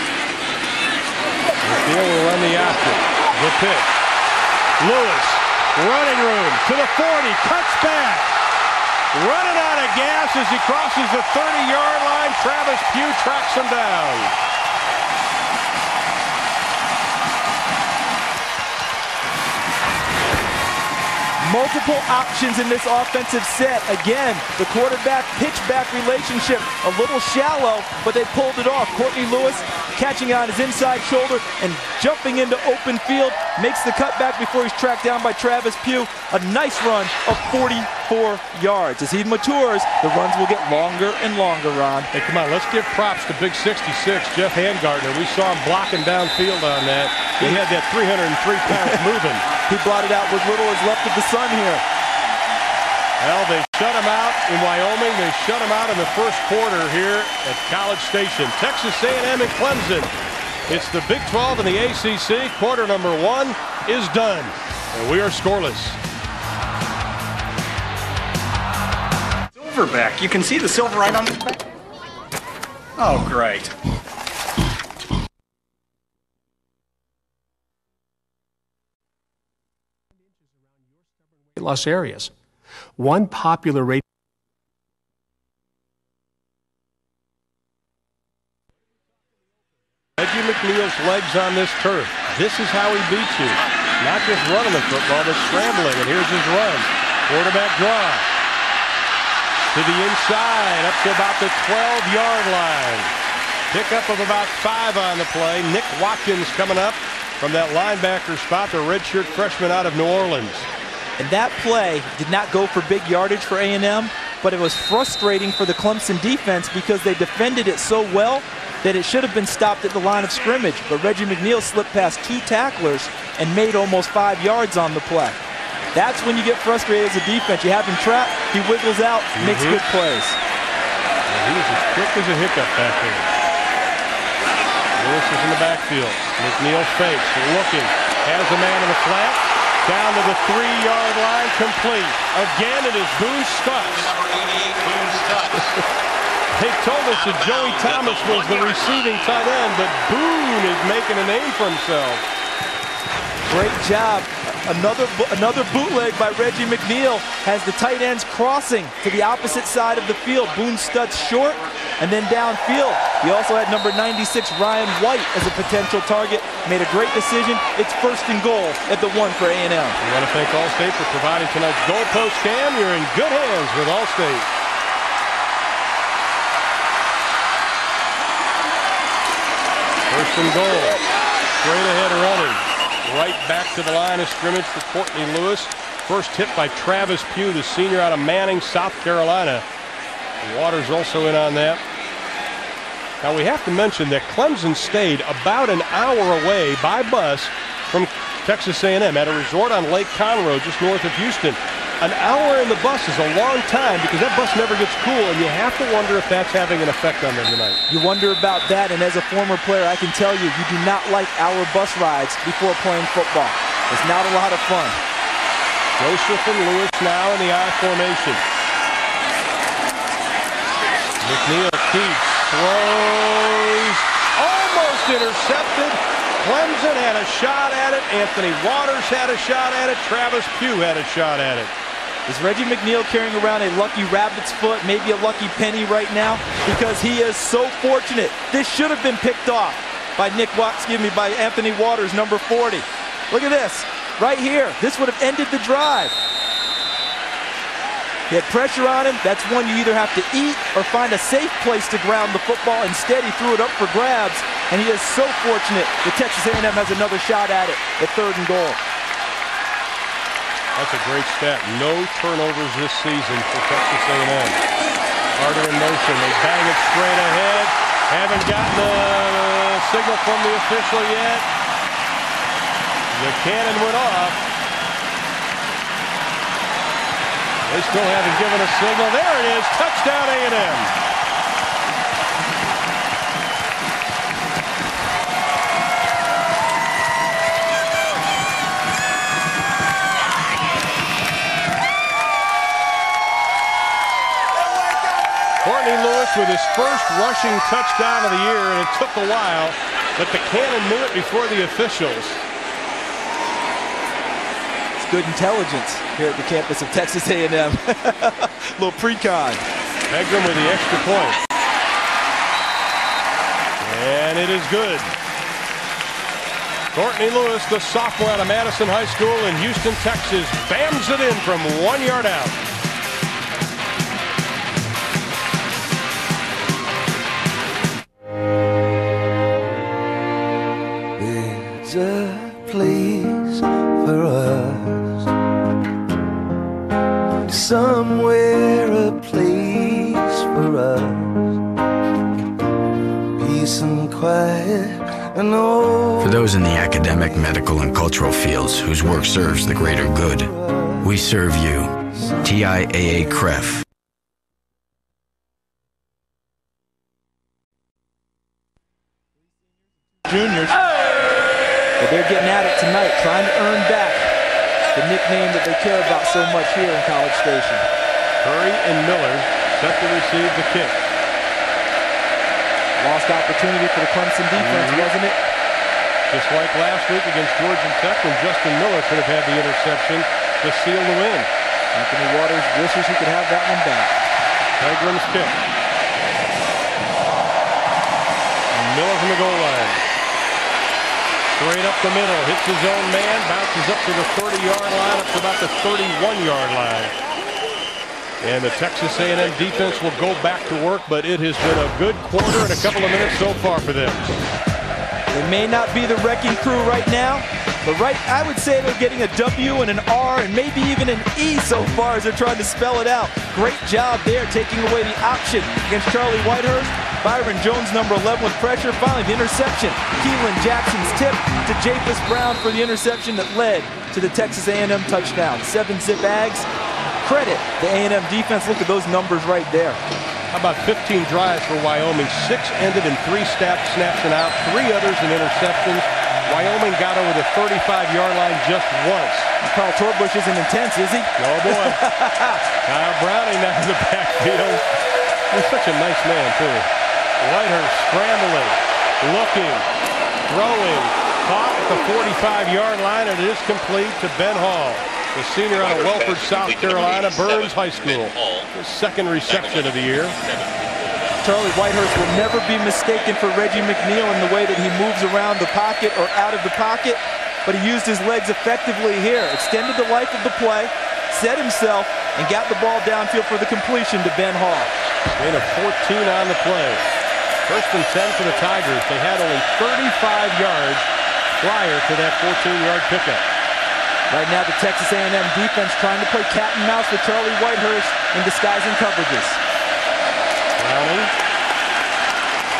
McNeal will run the after. The pitch. Lewis, running room to the forty, cuts back. Running out of gas as he crosses the thirty-yard line. Travis Pugh tracks him down. Multiple options in this offensive set. Again, the quarterback-pitchback relationship a little shallow, but they pulled it off. Courtney Lewis catching on his inside shoulder and jumping into open field, makes the cutback before he's tracked down by Travis Pugh. A nice run of forty-four yards. As he matures, the runs will get longer and longer, Ron. Hey, come on, let's give props to Big sixty-six, Jeff Handgartner. We saw him blocking downfield on that. He had that three hundred three pounds moving. He blotted out what little is left of the sun here. Well, they shut him out in Wyoming. They shut him out in the first quarter here at College Station. Texas A and M and Clemson. It's the Big twelve and the A C C. Quarter number one is done, and we are scoreless. Silverback. You can see the silver right on the back. Oh, great. Los areas. One popular rate. Reggie McNeal's legs on this turf. This is how he beats you. Not just running the football, but scrambling. And here's his run. Quarterback draw. To the inside, up to about the twelve-yard line. Pickup of about five on the play. Nick Watkins coming up from that linebacker spot, the redshirt freshman out of New Orleans. And that play did not go for big yardage for A and M, but it was frustrating for the Clemson defense because they defended it so well that it should have been stopped at the line of scrimmage. But Reggie McNeal slipped past two tacklers and made almost five yards on the play. That's when you get frustrated as a defense. You have him trapped, he wiggles out, mm-hmm. makes good plays. Well, he was as quick as a hiccup back there. Lewis is in the backfield. McNeal fakes, looking, has a man in the flat. Down to the three-yard line, complete. Again, it is Boone Stutz. They told us that Joey Thomas was the receiving tight end, but Boone is making a name for himself. Great job. Another, another bootleg by Reggie McNeal has the tight ends crossing to the opposite side of the field. Boone Stutz short and then downfield. He also had number ninety-six, Ryan White, as a potential target. Made a great decision. It's first and goal at the one for A and M. We want to thank Allstate for providing tonight's goalpost cam. You're in good hands with Allstate. First and goal. Straight ahead running. Right back to the line of scrimmage for Courtney Lewis. First hit by Travis Pugh, the senior out of Manning, South Carolina. Waters also in on that. Now we have to mention that Clemson stayed about an hour away by bus from Texas A and M at a resort on Lake Conroe just north of Houston. An hour in the bus is a long time because that bus never gets cool, and you have to wonder if that's having an effect on them tonight. You wonder about that, and as a former player, I can tell you, you do not like hour bus rides before playing football. It's not a lot of fun. Joseph and Lewis now in the I formation. McNeal keeps, throws, almost intercepted. Clemson had a shot at it. Anthony Waters had a shot at it. Travis Pugh had a shot at it. Is Reggie McNeal carrying around a lucky rabbit's foot, maybe a lucky penny right now? Because he is so fortunate. This should have been picked off by Nick Watts, excuse me, by Anthony Waters, number forty. Look at this, right here. This would have ended the drive. He had pressure on him. That's one you either have to eat or find a safe place to ground the football. Instead, he threw it up for grabs, and he is so fortunate that Texas A and M has another shot at it at third and goal. That's a great stat. No turnovers this season for Texas A and M. Carter in motion. They bang it straight ahead. Haven't gotten a signal from the official yet. The cannon went off. They still haven't given a signal. There it is. Touchdown A and M. Courtney Lewis with his first rushing touchdown of the year, and it took a while, but the cannon knew it before the officials. Good intelligence here at the campus of Texas A and M. Little pre-con. Pegram with the extra point. And it is good. Courtney Lewis, the sophomore out of Madison High School in Houston, Texas, bams it in from one yard out. There's a place for us. Somewhere a place for us. Peace and quiet and all. For those in the academic, medical, and cultural fields whose work serves the greater good, we serve you. T I A A C R E F. Juniors. But they're getting at it tonight, trying to earn back the nickname that they care about so much here in College Station. Curry and Miller set to receive the kick. Lost opportunity for the Clemson defense, mm-hmm. wasn't it? Just like last week against Georgia Tech when Justin Miller could have had the interception to seal the win. Anthony Waters wishes he could have that one back. Pegram's kick. And Miller from the goal line. Straight up the middle, hits his own man, bounces up to the thirty-yard line, up to about the thirty-one-yard line. And the Texas A and M defense will go back to work, but it has been a good quarter and a couple of minutes so far for them. They may not be the wrecking crew right now, but right, I would say they're getting a W and an R and maybe even an E so far as they're trying to spell it out. Great job there, taking away the option against Charlie Whitehurst. Byron Jones, number eleven, with pressure. Finally, the interception. Keelan Jackson's tip to Japhus Brown for the interception that led to the Texas A and M touchdown. Seven zip Aggies. Credit the A and M defense. Look at those numbers right there. How about fifteen drives for Wyoming? Six ended in three snaps, snaps and out. Three others in interceptions. Wyoming got over the thirty-five-yard line just once. Carl Torbush isn't intense, is he? No, boy. Kyle Browning now in the backfield. He's such a nice man, too. Whitehurst scrambling, looking, throwing, caught at the forty-five-yard line, and it is complete to Ben Hall, the senior out of Welford, South Carolina, Burns High School. His second reception of the year. Charlie Whitehurst will never be mistaken for Reggie McNeal in the way that he moves around the pocket or out of the pocket, but he used his legs effectively here, extended the life of the play, set himself, and got the ball downfield for the completion to Ben Hall. Gain of fourteen on the play. First and ten for the Tigers. They had only thirty-five yards prior to that fourteen-yard pickup. Right now, the Texas A and M defense trying to play cat and mouse with Charlie Whitehurst in disguising coverages. Browning.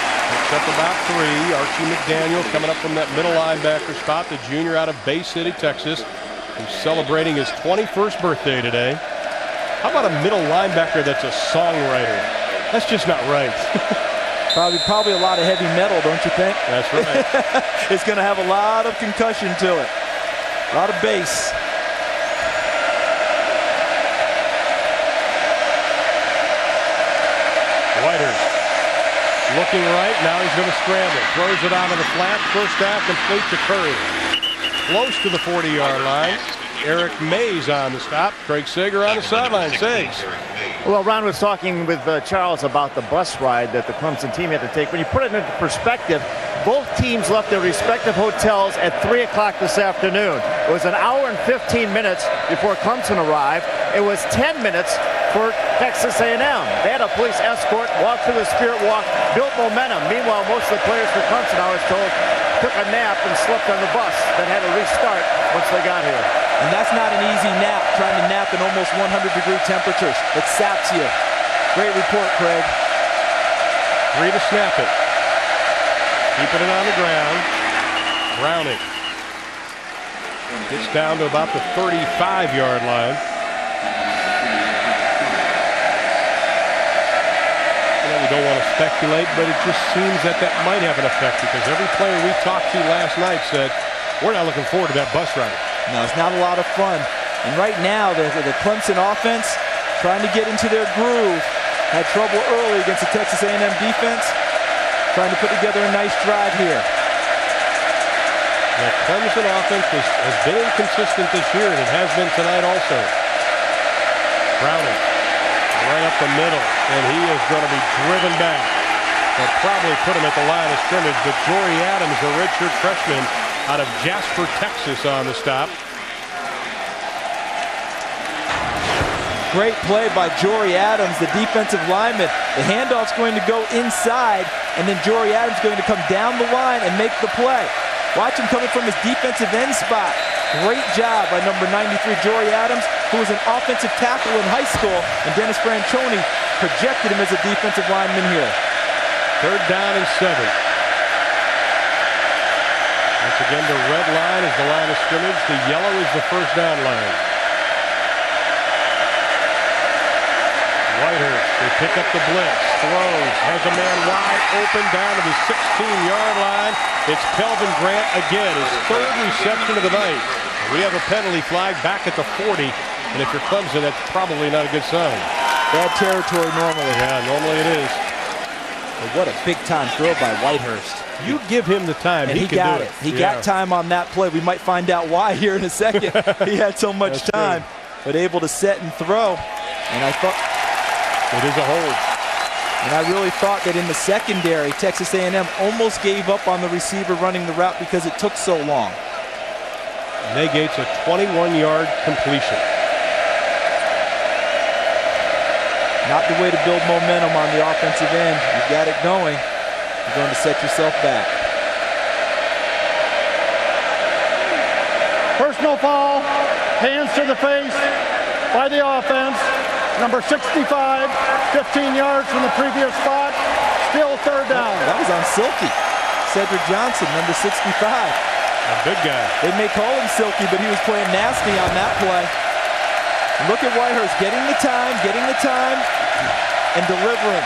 Picks up about three. Archie McDaniel coming up from that middle linebacker spot, the junior out of Bay City, Texas, who's celebrating his twenty-first birthday today. How about a middle linebacker that's a songwriter? That's just not right. Probably, probably a lot of heavy metal, don't you think? That's right. It's going to have a lot of concussion to it. A lot of bass. Whitehurst looking right. Now he's going to scramble. Throws it out of the flat. First down complete to Curry. Close to the forty-yard line. Eric Mays on the stop. Craig Sager on the sideline. Sags. Well, Ron was talking with uh, Charles about the bus ride that the Clemson team had to take. When you put it into perspective, both teams left their respective hotels at three o'clock this afternoon. It was an hour and fifteen minutes before Clemson arrived. It was ten minutes for Texas A and M. They had a police escort, walked through the Spirit Walk, built momentum. Meanwhile, most of the players for Clemson, I was told, took a nap and slept on the bus, then had to restart once they got here. And that's not an easy nap, trying to nap in almost one hundred degree temperatures. It saps you. Great report, Craig. Three to snap it. Keeping it on the ground. Browning gets down to about the thirty-five-yard line. You know, we don't want to speculate, but it just seems that that might have an effect because every player we talked to last night said, we're not looking forward to that bus ride. No, it's not a lot of fun. And right now, the, the Clemson offense trying to get into their groove. Had trouble early against the Texas A and M defense. Trying to put together a nice drive here. The Clemson offense has, has been inconsistent this year, and it has been tonight also. Browning right up the middle, and he is going to be driven back. They'll probably put him at the line of scrimmage, but Jory Adams, a redshirt freshman out of Jasper, Texas, on the stop. Great play by Jory Adams, the defensive lineman. The handoff's going to go inside, and then Jory Adams going to come down the line and make the play. Watch him coming from his defensive end spot. Great job by number ninety-three, Jory Adams, who was an offensive tackle in high school, and Dennis Franchione projected him as a defensive lineman here. Third down and seven. Once again, the red line is the line of scrimmage. The yellow is the first down line. Whitehurst, they pick up the blitz, throws, has a man wide open down to the sixteen-yard line. It's Kelvin Grant again, his third reception of the night. We have a penalty flag back at the forty, and if you're Clemson, that's probably not a good sign. Bad territory normally. Yeah, normally it is. But what a big-time throw by Whitehurst. You give him the time, and he, he can got do it. it. He yeah. got time on that play. We might find out why here in a second. He had so much That's time, true. but able to set and throw. And I thought it is a hold. And I really thought that in the secondary, Texas A and M almost gave up on the receiver running the route because it took so long. Negates a twenty-one-yard completion. Not the way to build momentum on the offensive end. You've got it going. You're going to set yourself back. Personal foul, hands to the face by the offense. Number sixty-five, fifteen yards from the previous spot. Still third down. That was on Silky. Cedric Johnson, number sixty-five. A big guy. They may call him Silky, but he was playing nasty on that play. Look at Whitehurst getting the time, getting the time, and delivering.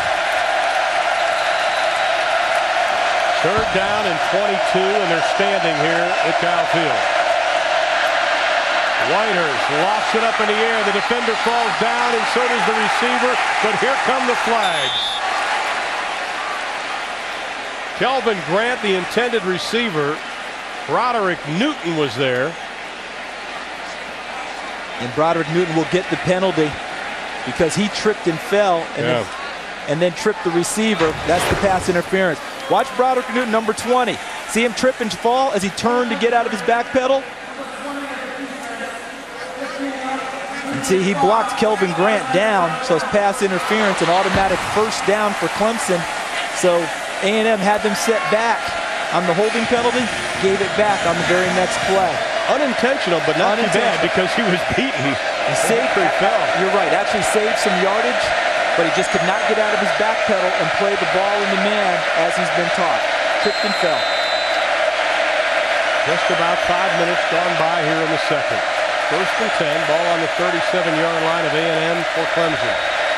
Third down and twenty-two, and they're standing here at Kyle Field. Whitehurst lofts it up in the air. The defender falls down, and so does the receiver, but here come the flags. Kelvin Grant, the intended receiver. Broderick Newton was there. And Broderick Newton will get the penalty because he tripped and fell and, yeah. then, and then tripped the receiver. That's the pass interference. Watch Broderick Newton, number twenty. See him trip and fall as he turned to get out of his back pedal? And see, he blocked Kelvin Grant down, so it's pass interference, an automatic first down for Clemson. So A and M had them set back on the holding penalty, gave it back on the very next play. Unintentional, but not too bad because he was beaten. He saved, he fell. You're right, actually saved some yardage. but he just could not get out of his back pedal and play the ball in the man as he's been taught. Tripped and fell. Just about five minutes gone by here in the second. First and ten, ball on the thirty-seven yard line of A and M for Clemson.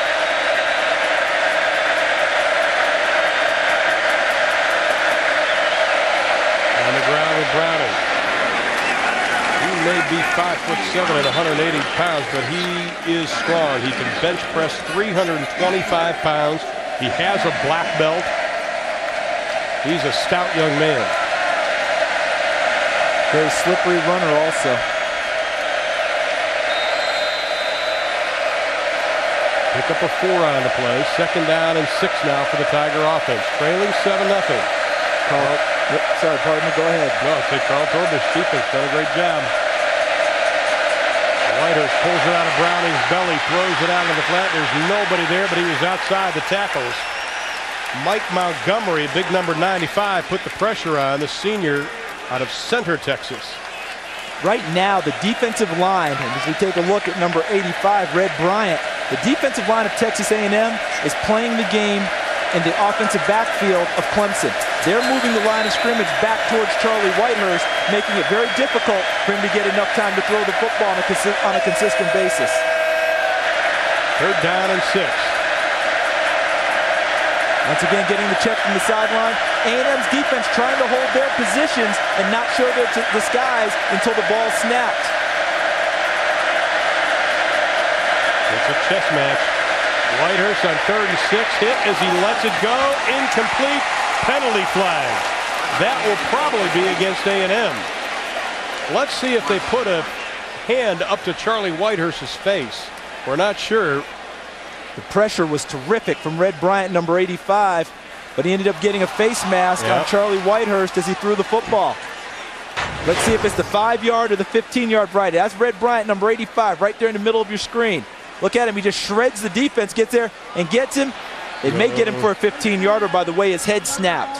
On the ground with Browning. He may be five foot seven at one hundred eighty pounds, but he is strong. He can bench press three hundred twenty-five pounds. He has a black belt. He's a stout young man. Very slippery runner also. Pick up a four on the play. Second down and six now for the Tiger offense. Trailing seven nothing. Carl, yep, sorry, pardon me, go ahead. No, say Carl Torbish defense done a great job. Whitehurst pulls it out of Browning's belly, throws it out of the flat. There's nobody there, but he was outside the tackles. Mike Montgomery, big number ninety-five, put the pressure on the senior out of Center, Texas. Right now, the defensive line, and as we take a look at number eighty-five, Red Bryant, the defensive line of Texas A and M is playing the game in the offensive backfield of Clemson. They're moving the line of scrimmage back towards Charlie Whitehurst, making it very difficult for him to get enough time to throw the football on a, consi on a consistent basis. Third down and six. Once again, getting the check from the sideline. A and M's defense trying to hold their positions and not show their disguise until the ball snapped. It's a chess match. Whitehurst on third and six, hit as he lets it go. Incomplete, penalty flag. That will probably be against A and M. Let's see if they put a hand up to Charlie Whitehurst's face. We're not sure. The pressure was terrific from Red Bryant, number eighty-five, but he ended up getting a face mask yep. on Charlie Whitehurst as he threw the football. Let's see if it's the five yard or the fifteen yard right. That's Red Bryant, number eighty-five, right there in the middle of your screen. Look at him, he just shreds the defense, gets there and gets him. It may get him for a fifteen yarder by the way his head snapped.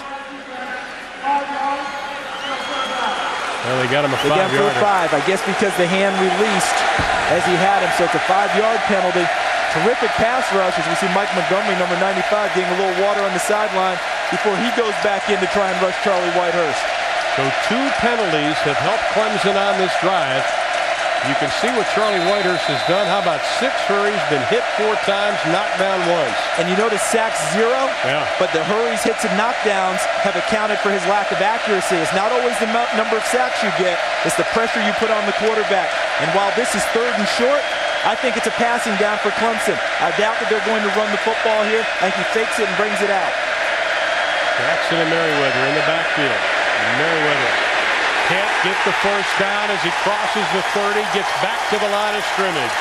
Well, they got him a they five got him for a five, I guess because the hand released as he had him, so it's a five yard penalty. Terrific pass rush as we see Mike Montgomery, number ninety-five, getting a little water on the sideline before he goes back in to try and rush Charlie Whitehurst. So two penalties have helped Clemson on this drive. You can see what Charlie Whitehurst has done. How about six hurries, been hit four times, knocked down once. And you notice sacks zero, yeah. but the hurries, hits, and knockdowns have accounted for his lack of accuracy. It's not always the number of sacks you get, it's the pressure you put on the quarterback. And while this is third and short, I think it's a passing down for Clemson. I doubt that they're going to run the football here. I think he fakes it and brings it out. Jackson and Merriweather in the backfield. Merriweather can't get the first down as he crosses the thirty, gets back to the line of scrimmage.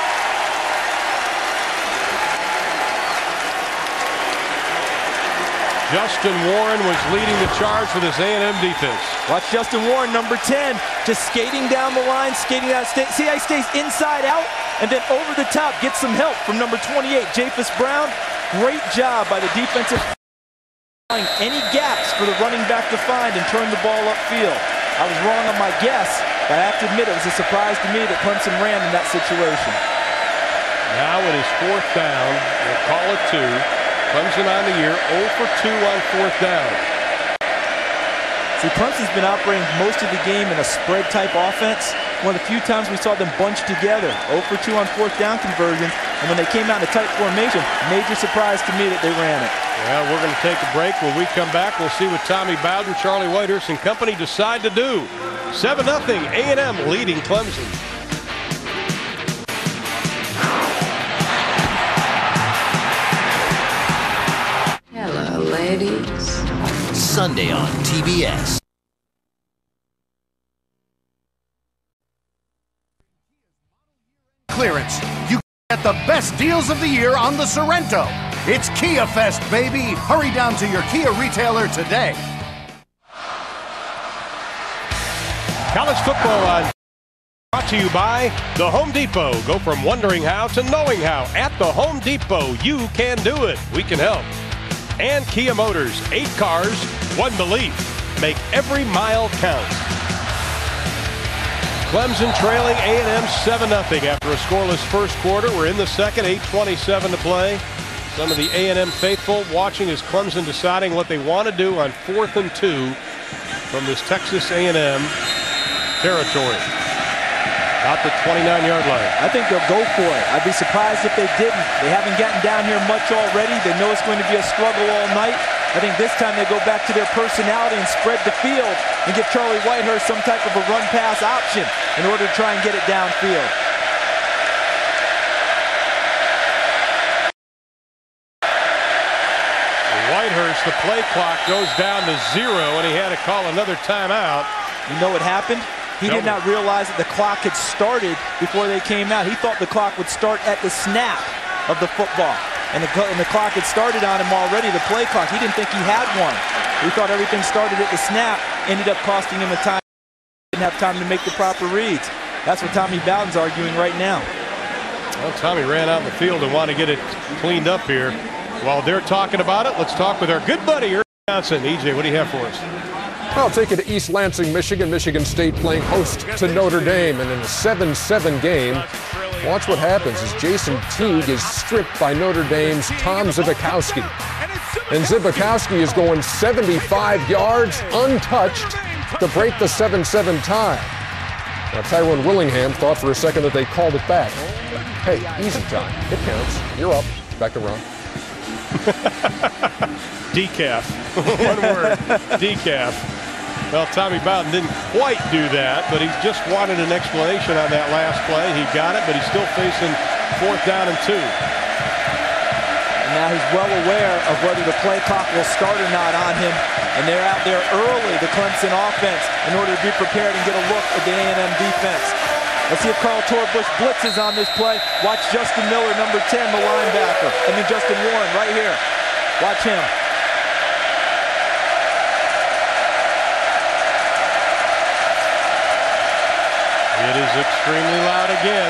Justin Warren was leading the charge for this A and M defense. Watch Justin Warren, number ten, just skating down the line, skating out. See how he stays inside out and then over the top, gets some help from number twenty-eight, Japhus Brown. Great job by the defensive. Any gaps for the running back to find and turn the ball upfield. I was wrong on my guess, but I have to admit it was a surprise to me that Clemson ran in that situation. Now it is fourth down. We'll call it two. Clemson on the year, zero for two on fourth down. See, Clemson's been operating most of the game in a spread-type offense. One of the few times we saw them bunched together. zero for two on fourth down conversions. And when they came out in a tight formation, major surprise to me that they ran it. Well, we're going to take a break. When we come back, we'll see what Tommy Bowden, Charlie Whitehurst, and company decide to do. seven nothing, A and M leading Clemson. Hello, ladies. Sunday on T B S. Clearance. You get the best deals of the year on the Sorrento. It's Kia Fest, baby. Hurry down to your Kia retailer today. College football on brought to you by the Home Depot. Go from wondering how to knowing how. At the Home Depot, you can do it. We can help. And Kia Motors, eight cars, one belief. Make every mile count. Clemson trailing A and M seven nothing after a scoreless first quarter. We're in the second, eight twenty-seven to play. Some of the A and M faithful watching as Clemson deciding what they want to do on fourth and two from this Texas A and M territory. About the twenty-nine yard line. I think they'll go for it. I'd be surprised if they didn't. They haven't gotten down here much already. They know it's going to be a struggle all night. I think this time they go back to their personality and spread the field and give Charlie Whitehurst some type of a run-pass option in order to try and get it downfield. Whitehurst, the play clock goes down to zero, and he had to call another timeout. You know what happened? He did not realize that the clock had started before they came out. He thought the clock would start at the snap of the football. And the, and the clock had started on him already, the play clock. He didn't think he had one. He thought everything started at the snap, ended up costing him a time. He didn't have time to make the proper reads. That's what Tommy Bowden's arguing right now. Well, Tommy ran out in the field and wanted to get it cleaned up here. While they're talking about it, let's talk with our good buddy, Irvin Johnson. E J, what do you have for us? I'll take you to East Lansing, Michigan. Michigan State playing host to Notre Dame. And in a seven seven game, watch what happens as Jason Teague is stripped by Notre Dame's Tom Zibikowski. And Zibikowski is going seventy-five yards untouched to break the seven seven tie. Now, Tyrone Willingham thought for a second that they called it back. Hey, easy time. It counts. You're up. Back to Ron. Decaf. One word. Decaf. Well, Tommy Bowden didn't quite do that, but he just wanted an explanation on that last play. He got it, but he's still facing fourth down and two. And now he's well aware of whether the play clock will start or not on him. And they're out there early, the Clemson offense, in order to be prepared and get a look at the A and M defense. Let's see if Carl Torbush blitzes on this play. Watch Justin Miller, number ten, the linebacker. I mean, Justin Warren right here. Watch him. It is extremely loud again.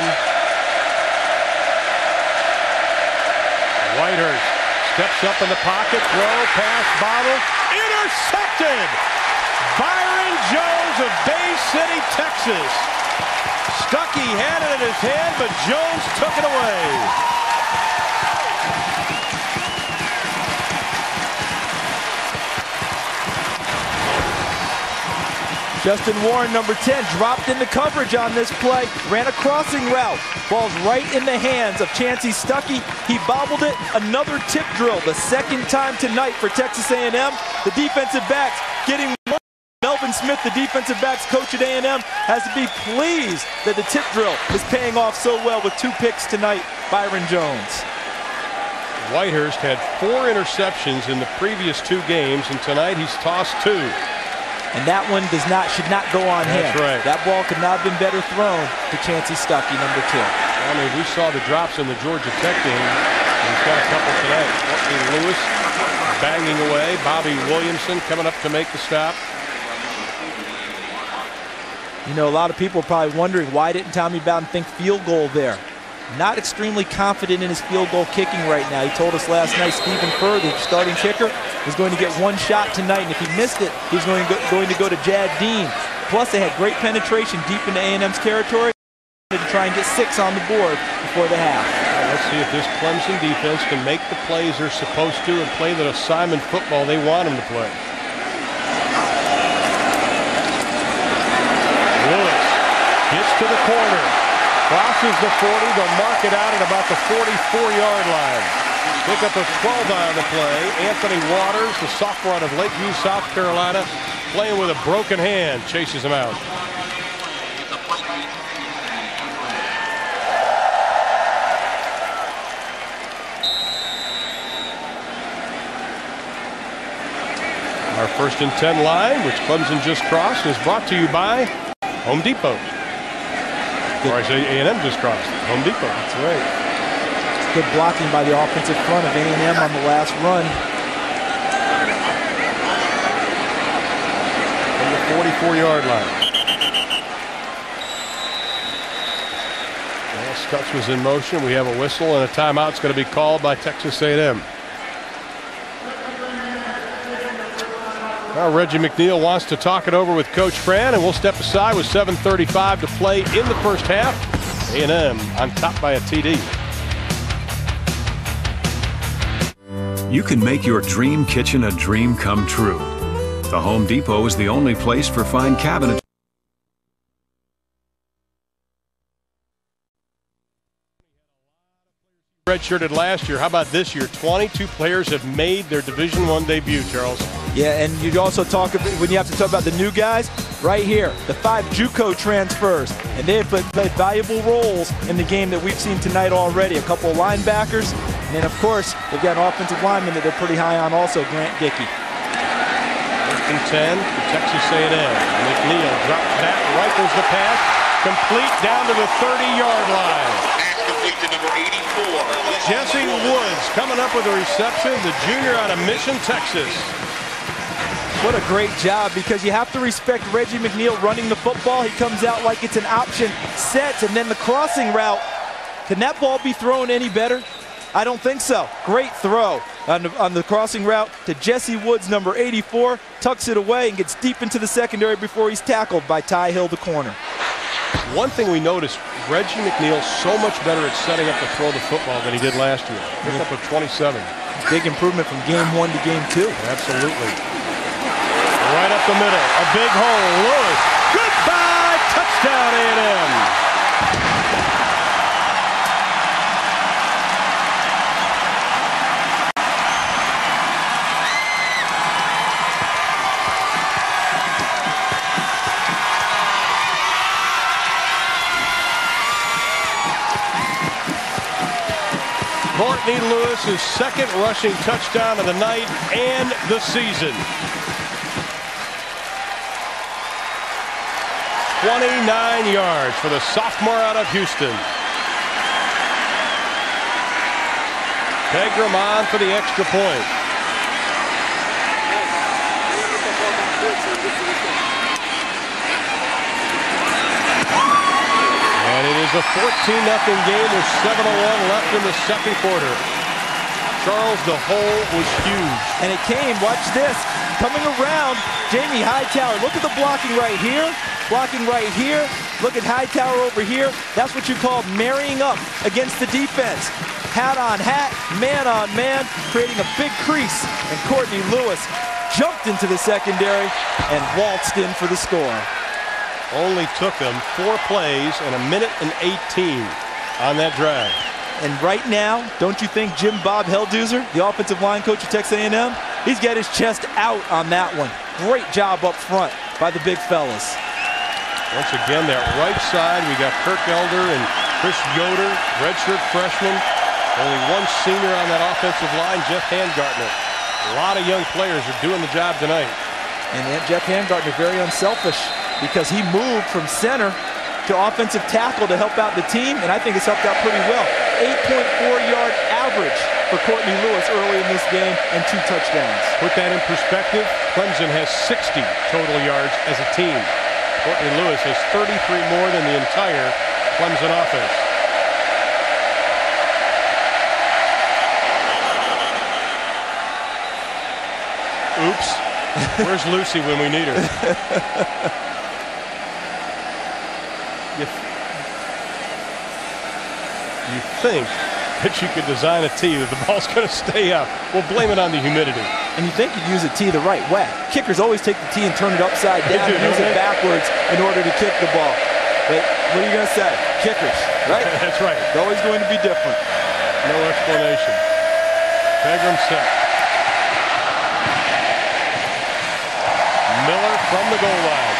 Whitehurst steps up in the pocket, throw, pass, bobble, intercepted! Byron Jones of Bay City, Texas. Stuckey had it in his hand, but Jones took it away. Justin Warren, number ten, dropped into coverage on this play, ran a crossing route, falls right in the hands of Chancey Stuckey. He bobbled it, another tip drill, the second time tonight for Texas A and M. The defensive backs getting more. Melvin Smith, the defensive backs coach at A and M, has to be pleased that the tip drill is paying off so well with two picks tonight. Byron Jones. Whitehurst had four interceptions in the previous two games, and tonight he's tossed two. And that one does not should not go on him. That's right. That ball could not have been better thrown to Chancey Stuckey, number two. I mean, we saw the drops in the Georgia Tech game. He's got a couple tonight. Courtney Lewis banging away. Bobby Williamson coming up to make the stop. You know, a lot of people are probably wondering, why didn't Tommy Bowden think field goal there? Not extremely confident in his field goal kicking right now. He told us last night Stephen Furr, the starting kicker, was going to get one shot tonight, and if he missed it, he's going to go, going to, go to Jad Dean. Plus, they had great penetration deep into A and M's territory to try and get six on the board before the half. Well, let's see if this Clemson defense can make the plays they're supposed to and play the assignment football they want them to play. Lewis gets to the corner. Crosses the forty, they'll mark it out at about the forty-four yard line. Pick up a twelve on the play. Anthony Waters, the sophomore out of Lakeview, South Carolina, playing with a broken hand, chases him out. Our first and ten line, which Clemson just crossed, is brought to you by Home Depot. Or I say A and M just crossed. Home Depot. That's right. Good blocking by the offensive front of A and M on the last run. From the forty-four yard line. Well, Stutz was in motion. We have a whistle and a timeout. It's going to be called by Texas A and M. Now Reggie McNeal wants to talk it over with Coach Fran, and we'll step aside with seven thirty-five to play in the first half. A and M on top by a T D. You can make your dream kitchen a dream come true. The Home Depot is the only place for fine cabinets. Redshirted last year. How about this year? twenty-two players have made their Division One debut, Charles. Yeah, and you also talk about, when you have to talk about the new guys, right here, the five JUCO transfers, and they have played valuable roles in the game that we've seen tonight already. A couple of linebackers, and then of course they've got an offensive lineman that they're pretty high on also, Grant Dickey. First and ten for Texas A and M. McNeal drops back, rifles the pass, complete down to the thirty-yard line. Complete to number eighty-four. Jesse Woods coming up with a reception, the junior out of Mission, Texas. What a great job, because you have to respect Reggie McNeal running the football. He comes out like it's an option, sets, and then the crossing route. Can that ball be thrown any better? I don't think so. Great throw on the, on the crossing route to Jesse Woods, number eighty-four, tucks it away and gets deep into the secondary before he's tackled by Ty Hill, the corner. One thing we noticed, Reggie McNeal so much better at setting up to throw the football than he did last year. Pick up of twenty-seven. Big improvement from game one to game two. Absolutely. Right up the middle, a big hole. Lewis, goodbye, touchdown A and M. Courtney Lewis' second rushing touchdown of the night and the season. twenty-nine yards for the sophomore out of Houston. Pegram on for the extra point. And it is a fourteen nothing game with seven oh one left in the second quarter. Charles, the hole was huge. And it came, watch this, coming around, Jamie Hightower. Look at the blocking right here, blocking right here. Look at Hightower over here. That's what you call marrying up against the defense. Hat on hat, man on man, creating a big crease. And Courtney Lewis jumped into the secondary and waltzed in for the score. Only took them four plays and a minute and eighteen on that drive. And right now, don't you think Jim Bob Helduser, the offensive line coach of Texas A and M, he's got his chest out on that one. Great job up front by the big fellas. Once again, that right side, we got Kirk Elder and Chris Yoder, redshirt freshman. Only one senior on that offensive line, Jeff Handgartner. A lot of young players are doing the job tonight. And Jeff Handgartner, very unselfish, because he moved from center to offensive tackle to help out the team, and I think it's helped out pretty well. eight point four yard average for Courtney Lewis early in this game and two touchdowns. Put that in perspective, Clemson has sixty total yards as a team. Courtney Lewis has thirty-three more than the entire Clemson offense. Oops. Where's Lucy when we need her? you, you think that you could design a tee that the ball's going to stay up. Well, blame it on the humidity. And you think you'd use a tee the right way. Kickers always take the tee and turn it upside down do, and use it backwards in order to kick the ball. But what are you going to say? Kickers, right? That's right. It's always going to be different. No explanation. Pegram set. Miller from the goal line.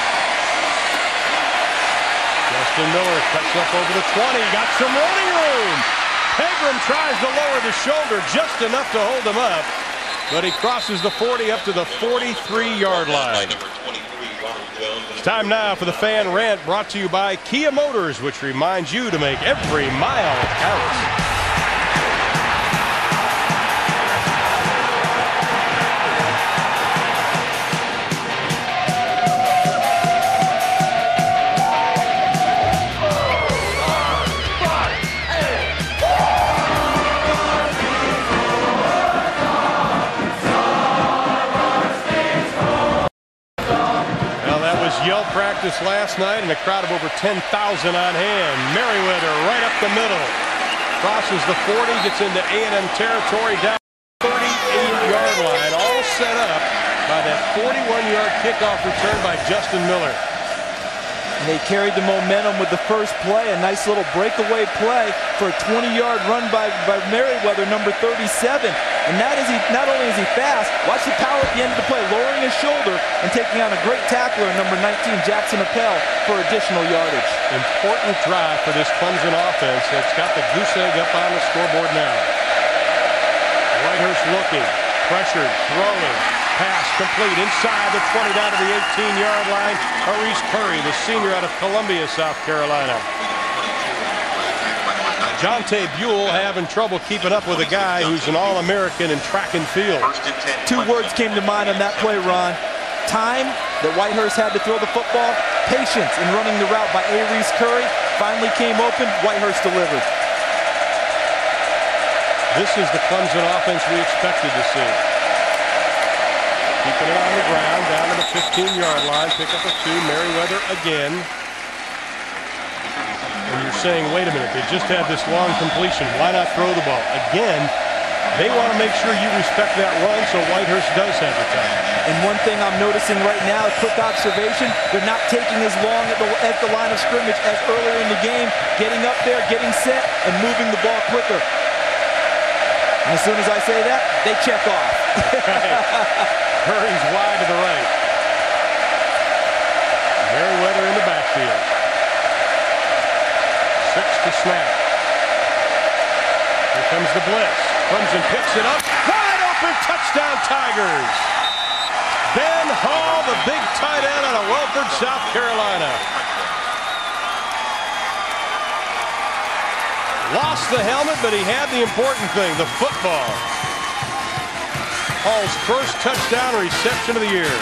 Justin Miller cuts up over the twenty. Got some running room. Pegram tries to lower the shoulder just enough to hold him up, but he crosses the forty up to the forty-three yard line. It's time now for the Fan Rant, brought to you by Kia Motors, which reminds you to make every mile count. Yell practice last night and a crowd of over ten thousand on hand. Merriweather right up the middle. Crosses the forty, gets into A and M territory, down thirty-eight yard line, all set up by that forty-one yard kickoff return by Justin Miller. And they carried the momentum with the first play, a nice little breakaway play for a twenty yard run by, by Merriweather, number thirty-seven. And that is he, not only is he fast, watch the power at the end of the play, lowering his shoulder and taking on a great tackler, number nineteen, Jackson Appel, for additional yardage. Important drive for this Clemson offense that's got the goose egg up on the scoreboard now. Whitehurst looking, pressured, throwing. Pass complete inside the twenty down to the eighteen yard line. Maurice Curry, the senior out of Columbia, South Carolina. Jonte Buell having trouble keeping up with a guy who's an All-American in track and field. Two words came to mind on that play, Ron. Time that Whitehurst had to throw the football. Patience in running the route by Maurice Curry. Finally came open. Whitehurst delivered. This is the Clemson offense we expected to see. Keeping it on the ground, down to the fifteen yard line. Pick up a two. Merriweather again. And you're saying, wait a minute, they just had this long completion. Why not throw the ball? Again, they want to make sure you respect that run, so Whitehurst does have the time. And one thing I'm noticing right now, a quick observation, they're not taking as long at the, at the line of scrimmage as earlier in the game, getting up there, getting set, and moving the ball quicker. And as soon as I say that, they check off. Curry's wide to the right. Merriweather in the backfield. Six to snap. Here comes the blitz. Clemson picks it up. Wide open, touchdown Tigers. Ben Hall, the big tight end out of Welford, South Carolina. Lost the helmet, but he had the important thing, the football. Hall's first touchdown reception of the year.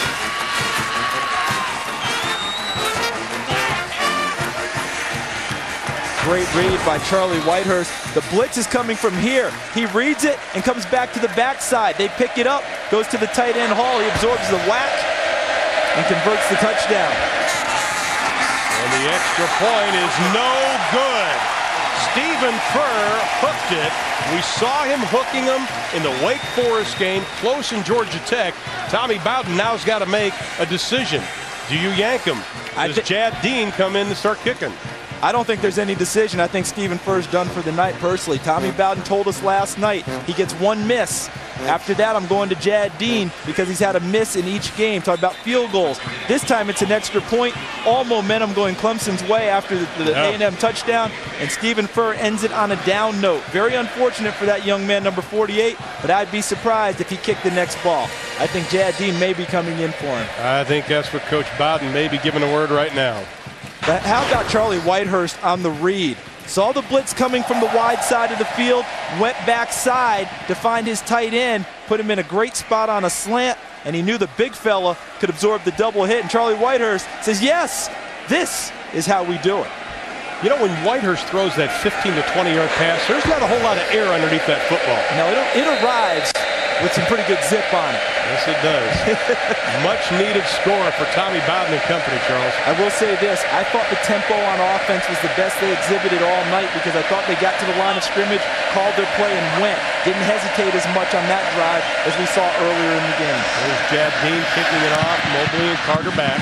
Great read by Charlie Whitehurst. The blitz is coming from here. He reads it and comes back to the backside. They pick it up, goes to the tight end Hall. He absorbs the whack and converts the touchdown. And the extra point is no good. Stephen Furr hooked it. We saw him hooking him in the Wake Forest game, close in Georgia Tech. Tommy Bowden now's got to make a decision. Do you yank him? Does Jad Dean come in to start kicking? I don't think there's any decision. I think Stephen Furr's done for the night personally. Tommy Bowden told us last night he gets one miss. After that, I'm going to Jad Dean because he's had a miss in each game. Talk about field goals. This time it's an extra point. All momentum going Clemson's way after the, the yeah. A and M touchdown. And Stephen Furr ends it on a down note. Very unfortunate for that young man, number forty-eight. But I'd be surprised if he kicked the next ball. I think Jad Dean may be coming in for him. I think that's what Coach Bowden may be giving the word right now. But how about Charlie Whitehurst on the read? Saw the blitz coming from the wide side of the field, went backside to find his tight end, put him in a great spot on a slant, and he knew the big fella could absorb the double hit. And Charlie Whitehurst says, yes, this is how we do it. You know, when Whitehurst throws that fifteen to twenty yard pass, there's not a whole lot of air underneath that football. No, it, it arrives with some pretty good zip on it. Yes, it does. Much needed score for Tommy Bowden and company, Charles. I will say this. I thought the tempo on offense was the best they exhibited all night because I thought they got to the line of scrimmage, called their play, and went. Didn't hesitate as much on that drive as we saw earlier in the game. There's Jad Dean kicking it off. Mobley and Carter back.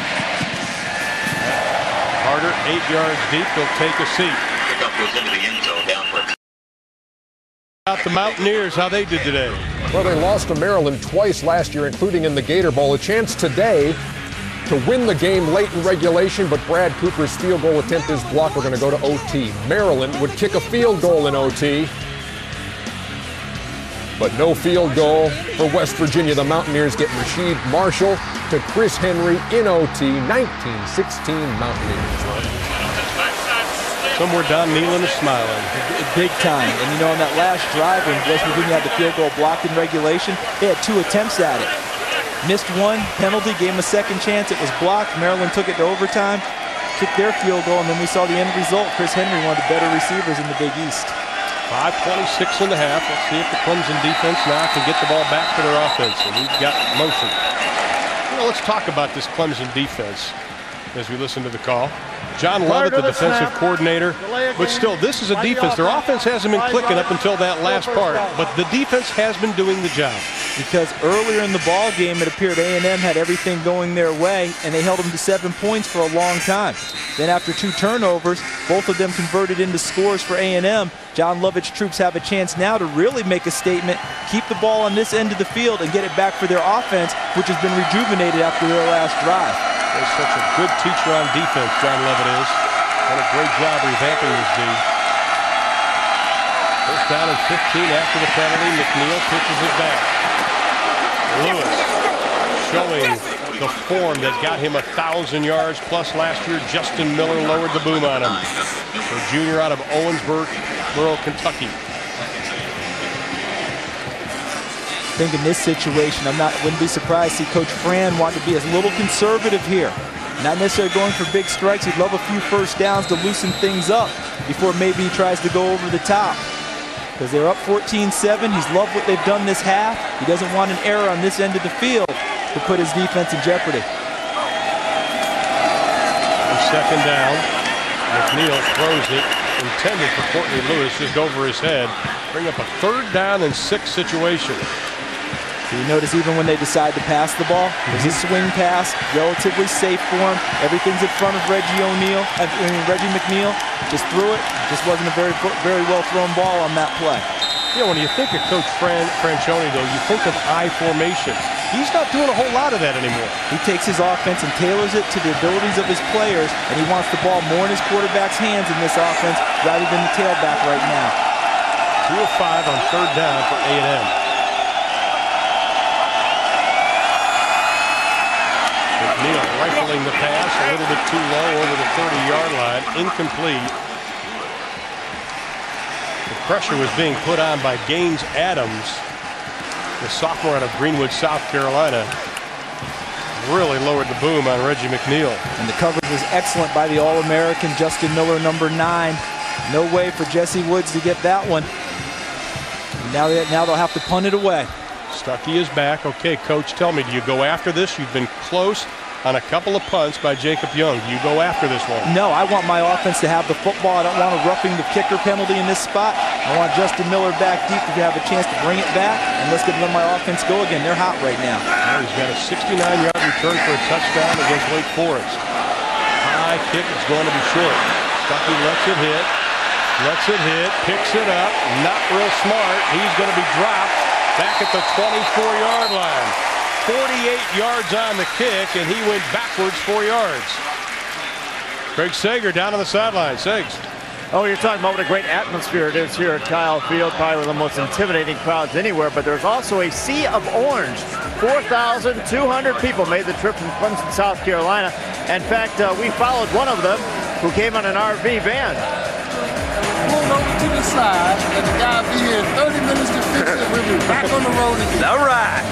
Carter, eight yards deep. He'll take a seat. Pickup goes into the end zone, down for About the Mountaineers, how they did today. Well, they lost to Maryland twice last year, including in the Gator Bowl. A chance today to win the game late in regulation, but Brad Cooper's field goal attempt is blocked. We're going to go to O T. Maryland would kick a field goal in O T, but no field goal for West Virginia. The Mountaineers get Rasheed Marshall to Chris Henry in O T. nineteen sixteen Mountaineers. Somewhere Don Nealon is smiling. Big time. And you know, on that last drive when West Virginia had the field goal blocked in regulation, they had two attempts at it. Missed one, penalty, gave them a second chance. It was blocked. Maryland took it to overtime, kicked their field goal, and then we saw the end result. Chris Henry, one of the better receivers in the Big East. five twenty-six and a half. Let's see if the Clemson defense now can get the ball back to their offense. And we've got motion. You know, let's talk about this Clemson defense as we listen to the call. John Lovett, the defensive coordinator. But still, this is a defense. Their offense hasn't been clicking up until that last part, but the defense has been doing the job. Because earlier in the ball game, it appeared A and M had everything going their way, and they held them to seven points for a long time. Then after two turnovers, both of them converted into scores for A and M. John Lovett's troops have a chance now to really make a statement, keep the ball on this end of the field, and get it back for their offense, which has been rejuvenated after their last drive. He's such a good teacher on defense, John Lovett is. Done a great job revamping his D. First down and fifteen after the penalty. McNeal pitches it back. Lewis showing the form that got him a thousand yards plus last year. Justin Miller lowered the boom on him. The junior out of Owensboro, Kentucky. I think in this situation, I'm not wouldn't be surprised to see Coach Fran want to be a little conservative here. Not necessarily going for big strikes. He'd love a few first downs to loosen things up before maybe he tries to go over the top. Because they're up fourteen seven. He's loved what they've done this half. He doesn't want an error on this end of the field to put his defense in jeopardy. On second down, McNeal throws it, intended for Courtney Lewis, just over his head. Bring up a third down and six situation. You notice even when they decide to pass the ball, there's a swing pass, relatively safe for him. Everything's in front of Reggie O'Neal, I mean Reggie McNeal. Just threw it. Just wasn't a very, very well thrown ball on that play. You know, when you think of Coach Fran, Franchione, though, you think of I formation. He's not doing a whole lot of that anymore. He takes his offense and tailors it to the abilities of his players, and he wants the ball more in his quarterback's hands in this offense rather than the tailback right now. Two of five on third down for A and M. McNeal rifling the pass a little bit too low over the thirty-yard line. Incomplete. The pressure was being put on by Gaines Adams, the sophomore out of Greenwood, South Carolina. Really lowered the boom on Reggie McNeal. And the coverage was excellent by the All-American Justin Miller, number nine. No way for Jesse Woods to get that one. Now, they, now they'll have to punt it away. Stuckey is back. Okay, Coach, tell me, do you go after this? You've been close on a couple of punts by Jacob Young. Do you go after this one? No, I want my offense to have the football. I don't want a roughing the kicker penalty in this spot. I want Justin Miller back deep if you have a chance to bring it back. And let's get let my offense go again. They're hot right now. Well, he's got a sixty-nine yard return for a touchdown against Wake Forest. High kick is going to be short. Stuckey lets it hit. Lets it hit. Picks it up. Not real smart. He's going to be dropped back at the twenty-four yard line. forty-eight yards on the kick, and he went backwards four yards. Craig Sager down on the sideline. Sags. Oh, you're talking about what a great atmosphere it is here at Kyle Field, probably one of the most intimidating crowds anywhere, but there's also a sea of orange. four thousand two hundred people made the trip from Clemson, South Carolina. In fact, uh, we followed one of them who came on an R V van. Pulled over to the side, and the guy will be here in thirty minutes to fix it. We'll be back on the road again. All right.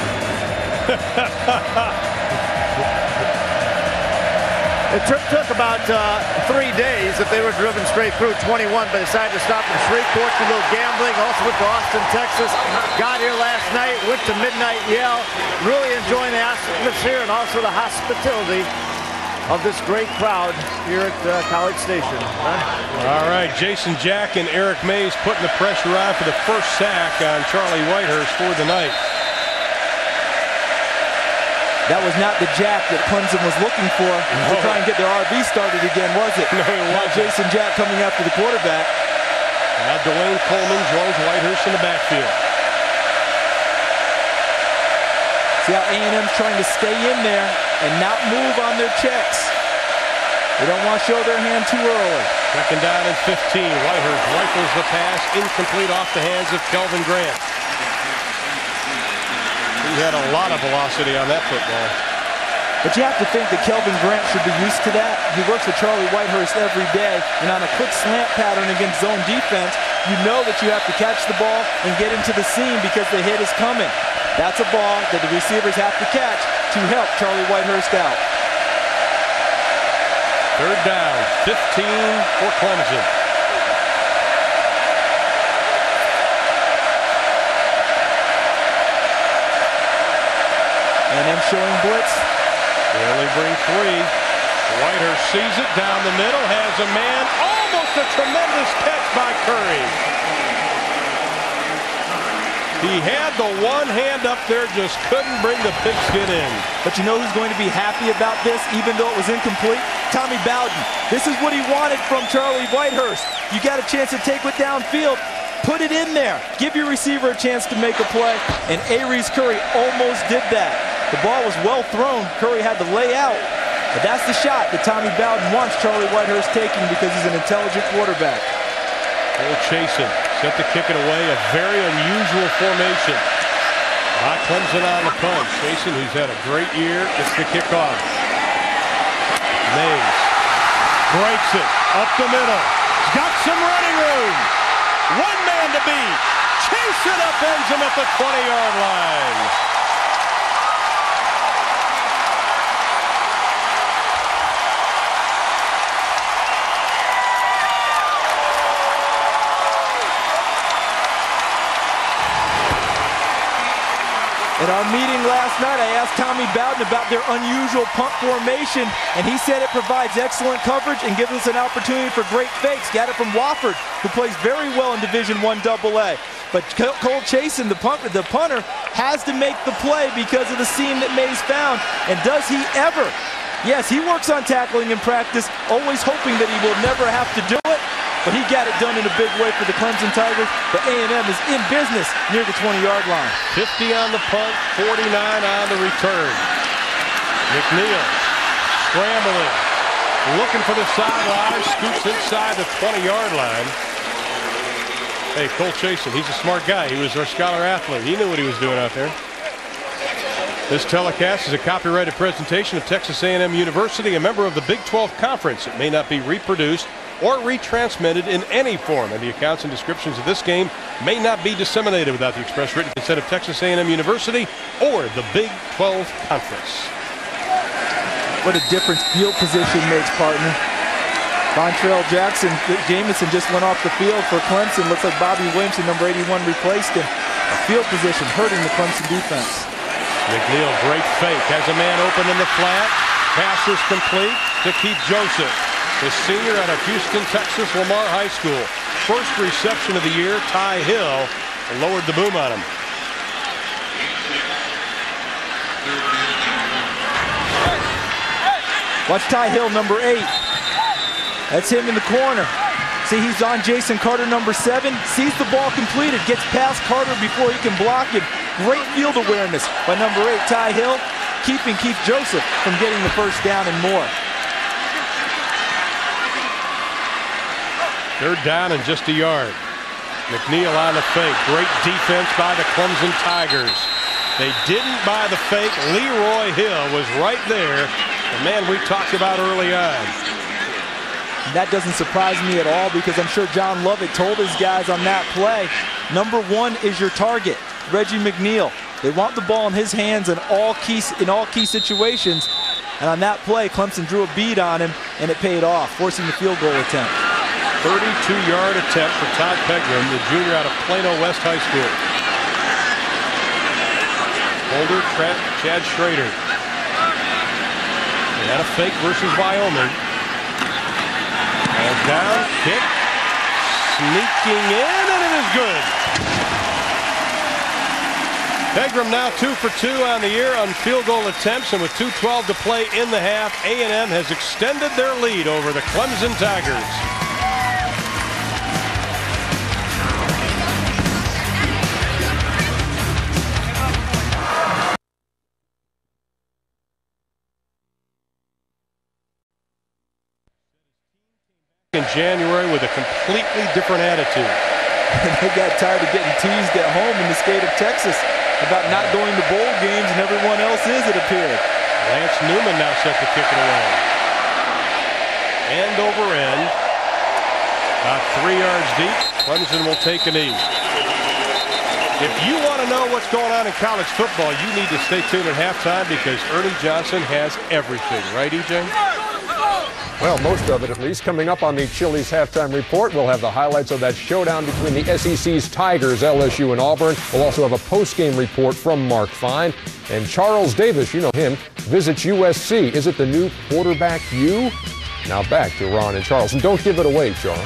The trip took about uh, three days if they were driven straight through twenty-one, but decided to stop in Shreveport for a little gambling. Also went to Austin, Texas. Got here last night, went to Midnight Yell. Really enjoying the atmosphere and also the hospitality of this great crowd here at uh, College Station. Huh? All right, Jason Jack and Eric Mays putting the pressure on for the first sack on Charlie Whitehurst for the night. That was not the Jack that Clemson was looking for no. to try and get their R V started again, was it? No, it wasn't. Jason Jack coming after the quarterback. Now Dwayne Coleman joins Whitehurst in the backfield. See how A and M's trying to stay in there and not move on their checks. They don't want to show their hand too early. Second down and fifteen. Whitehurst rifles the pass, incomplete off the hands of Kelvin Grant. He had a lot of velocity on that football. But you have to think that Kelvin Grant should be used to that. He works with Charlie Whitehurst every day, and on a quick slant pattern against zone defense, you know that you have to catch the ball and get into the seam because the hit is coming. That's a ball that the receivers have to catch to help Charlie Whitehurst out. Third down, fifteen for Clemson. A and M showing blitz. They only bring three. Whitehurst sees it down the middle, has a man, almost a tremendous catch by Curry. He had the one hand up there, just couldn't bring the pigskin in. But you know who's going to be happy about this, even though it was incomplete? Tommy Bowden. This is what he wanted from Charlie Whitehurst. You got a chance to take it downfield, put it in there. Give your receiver a chance to make a play, and Aries Curry almost did that. The ball was well thrown. Curry had to lay out, but that's the shot that Tommy Bowden wants Charlie Whitehurst taking because he's an intelligent quarterback. Cole Chasen set to kick it away, a very unusual formation. By Clemson on the punt. Chasen, who's had a great year, gets the kickoff. Mays breaks it up the middle. He's got some running room. One man to beat. Chasen upends him at the twenty-yard line. At our meeting last night, I asked Tommy Bowden about their unusual punt formation, and he said it provides excellent coverage and gives us an opportunity for great fakes. Got it from Wofford, who plays very well in Division One double A. But Cole Chasen, the, punter, the punter, has to make the play because of the seam that Mays found. And does he ever? Yes, he works on tackling in practice, always hoping that he will never have to do it. But he got it done in a big way for the Clemson Tigers. But A and M is in business near the twenty-yard line. fifty on the punt, forty-nine on the return. McNeal scrambling, looking for the sideline, scoots inside the twenty-yard line. Hey, Cole Chasen, he's a smart guy. He was our scholar athlete. He knew what he was doing out there. This telecast is a copyrighted presentation of Texas A and M University, a member of the Big twelve Conference. It may not be reproduced or retransmitted in any form, and the accounts and descriptions of this game may not be disseminated without the express written consent of Texas A and M University or the Big twelve Conference. What a difference field position makes, partner. Vontrell Jackson, Jamison just went off the field for Clemson. Looks like Bobby Williamson, number eighty-one, replaced him. A field position hurting the Clemson defense. McNeal, great fake, has a man open in the flat. Pass is complete to Keith Joseph, the senior out of Houston, Texas, Lamar High School. First reception of the year, Ty Hill lowered the boom on him. Watch Ty Hill, number eight. That's him in the corner. See, he's on Jason Carter, number seven. Sees the ball completed, gets past Carter before he can block him. Great field awareness by number eight, Ty Hill, keeping Keith Joseph from getting the first down and more. Third down and just a yard. McNeal on the fake. Great defense by the Clemson Tigers. They didn't buy the fake. Leroy Hill was right there. The man we talked about early on. That doesn't surprise me at all because I'm sure John Lovett told his guys on that play, number one is your target, Reggie McNeal. They want the ball in his hands in all key, in all key situations. And on that play, Clemson drew a bead on him, and it paid off, forcing the field goal attempt. thirty-two yard attempt for Todd Pegram, the junior out of Plano West High School. Holder, Chad Schrader. They had a fake versus Wyoming. Ball down, kick, sneaking in, and it is good. Pegram now two for two on the year on field goal attempts, and with two twelve to play in the half, A and M has extended their lead over the Clemson Tigers. In January with a completely different attitude. And they got tired of getting teased at home in the state of Texas about not going to bowl games, and everyone else is, it appeared. Lance Newman now set to kick it away. End over end. About three yards deep. Clemson will take a knee. If you want to know what's going on in college football, you need to stay tuned at halftime because Ernie Johnson has everything. Right, E J? Well, most of it at least. Coming up on the Chili's Halftime Report, we'll have the highlights of that showdown between the S E C's Tigers, L S U, and Auburn. We'll also have a post-game report from Mark Fine. And Charles Davis, you know him, visits U S C. Is it the new quarterback U? Now back to Ron and Charles. And don't give it away, Charles.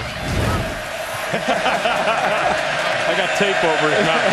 I got tape over his mouth.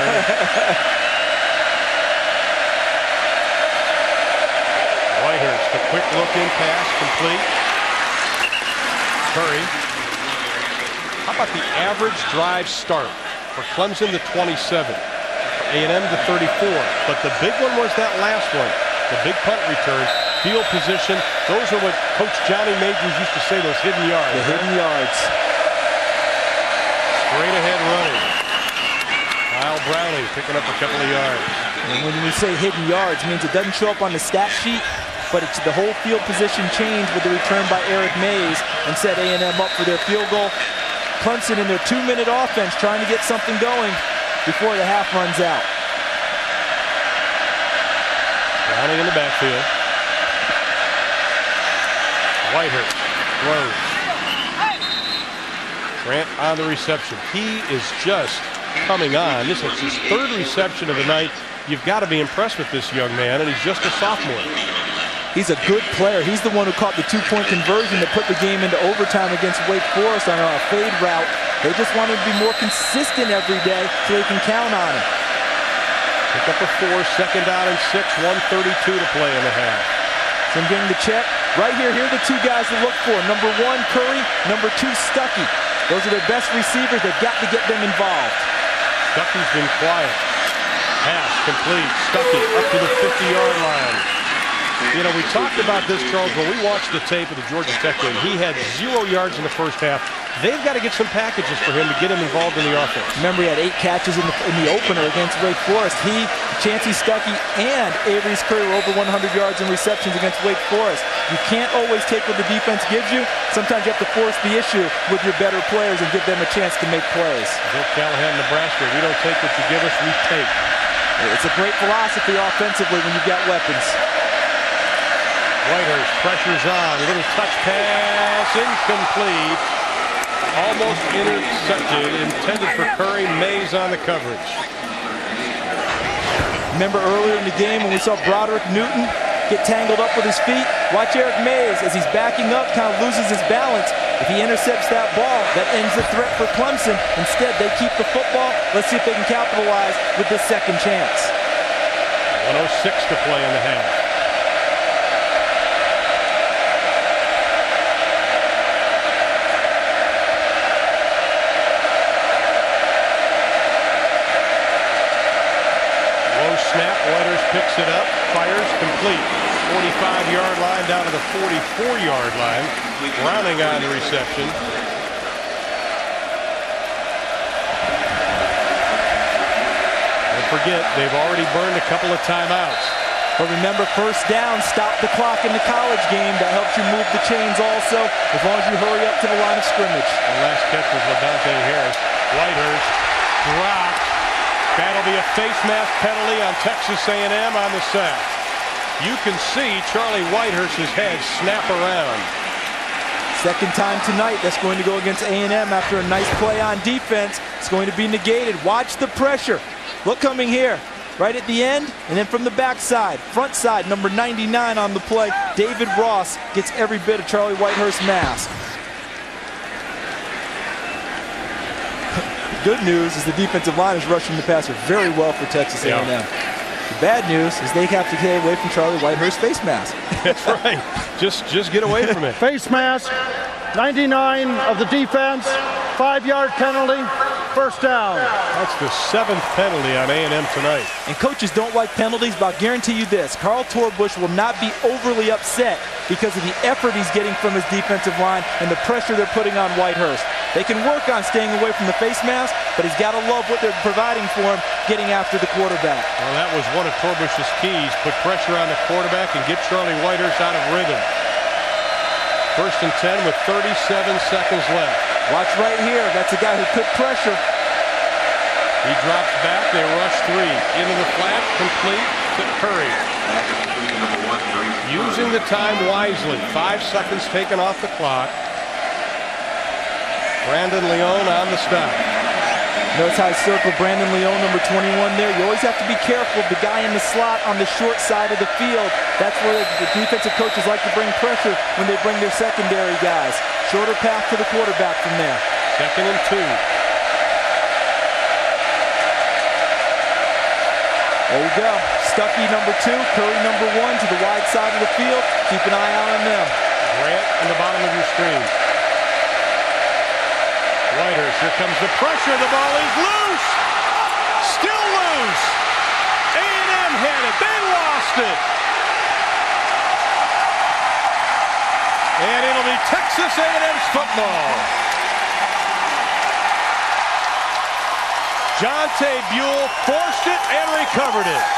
Whitehurst, a quick look-in pass, complete. Curry. How about the average drive start for Clemson to twenty-seven, for A and M to thirty-four, but the big one was that last one, the big punt return, field position. Those are what Coach Johnny Majors used to say, those hidden yards. The hidden yards. Straight ahead running. Kyle Browning picking up a couple of yards. And when you say hidden yards, it means it doesn't show up on the stat sheet, but it's the whole field position change with the return by Eric Mays and set A and M up for their field goal. Clemson in their two-minute offense trying to get something going before the half runs out. Browning in the backfield. Whitehurst throws. Grant on the reception. He is just coming on. This is his third reception of the night. You've got to be impressed with this young man, and he's just a sophomore. He's a good player. He's the one who caught the two-point conversion that put the game into overtime against Wake Forest on a fade route. They just want him to be more consistent every day so they can count on him. Pick up a four, second down and six, one thirty-two to play in the half. So I'm getting the check. Right here, here are the two guys to look for. Number one, Curry. Number two, Stuckey. Those are their best receivers. They've got to get them involved. Stuckey's been quiet. Pass complete. Stuckey up to the fifty-yard line. You know, we talked about this, Charles, when we watched the tape of the Georgia Tech game. He had zero yards in the first half. They've got to get some packages for him to get him involved in the offense. Remember, he had eight catches in the, in the opener against Wake Forest. He, Chancey Stuckey, and Avery's Curry were over one hundred yards in receptions against Wake Forest. You can't always take what the defense gives you. Sometimes you have to force the issue with your better players and give them a chance to make plays. Bill Callahan, Nebraska, we don't take what you give us, we take. It's a great philosophy offensively when you've got weapons. Whitehurst pressures on, a little touch pass, incomplete. Almost intercepted, intended for Curry. Mays on the coverage. Remember earlier in the game when we saw Broderick Newton get tangled up with his feet? Watch Eric Mays as he's backing up, kind of loses his balance. If he intercepts that ball, that ends the threat for Clemson. Instead, they keep the football. Let's see if they can capitalize with this second chance. one oh six to play in the half. Snap, Whitehurst picks it up, fires, complete. forty-five-yard line down to the forty-four-yard line. Browning on the reception. Don't forget, they've already burned a couple of timeouts. But remember, first down, stop the clock in the college game. That helps you move the chains also, as long as you hurry up to the line of scrimmage. The last catch was LaDante Harris. Whitehurst dropped. That'll be a face mask penalty on Texas A and M on the sack. You can see Charlie Whitehurst's head snap around. Second time tonight that's going to go against A and M after a nice play on defense. It's going to be negated. Watch the pressure. Look coming here. Right at the end, and then from the backside, front side, number ninety-nine on the play, David Ross gets every bit of Charlie Whitehurst's mask. Good news is the defensive line is rushing the passer very well for Texas A and M. Yeah. The bad news is they have to get away from Charlie Whitehurst's face mask. That's right. Just, just get away from it. Face mask, ninety-nine of the defense, five-yard penalty, first down. That's the seventh penalty on A and M tonight. And coaches don't like penalties, but I'll guarantee you this. Carl Torbush will not be overly upset because of the effort he's getting from his defensive line and the pressure they're putting on Whitehurst. They can work on staying away from the face mask, but he's got to love what they're providing for him, getting after the quarterback. Well, that was one of Torbush's keys. Put pressure on the quarterback and get Charlie Whitehurst out of rhythm. First and ten with thirty-seven seconds left. Watch right here. That's a guy who could pressure. He drops back. They rush three. Into the flat. Complete to Curry. Using the time wisely. Five seconds taken off the clock. Brandon Leone on the stop. Notice how I circle Brandon Leone, number twenty-one there. You always have to be careful of the guy in the slot on the short side of the field. That's where the defensive coaches like to bring pressure when they bring their secondary guys. Shorter path to the quarterback from there. Second and two. There you go. Stuckey number two, Curry number one to the wide side of the field. Keep an eye out on them. Grant on the bottom of your screen. Whitehurst, here comes the pressure. The ball is loose. Still loose. A and M had it. They lost it. And it'll be Texas A and M's football. Jonte Buell forced it and recovered it.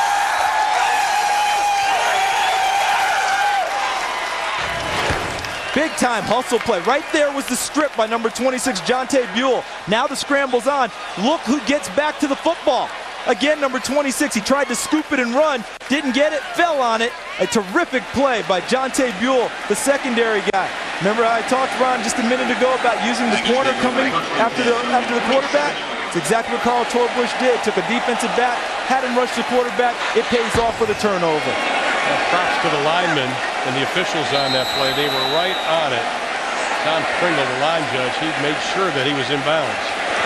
Big time hustle play. Right there was the strip by number twenty-six, Jonte Buell. Now the scramble's on. Look who gets back to the football. Again, number twenty-six, he tried to scoop it and run. Didn't get it, fell on it. A terrific play by Jonte Buell, the secondary guy. Remember how I talked, Ron, just a minute ago about using the corner coming after the, after the quarterback? It's exactly what Carl Torbush did. Took a defensive back, had him rush the quarterback. It pays off with a turnover. Well, props to the linemen and the officials on that play. They were right on it. Tom Pringle, the line judge, he made sure that he was in bounds.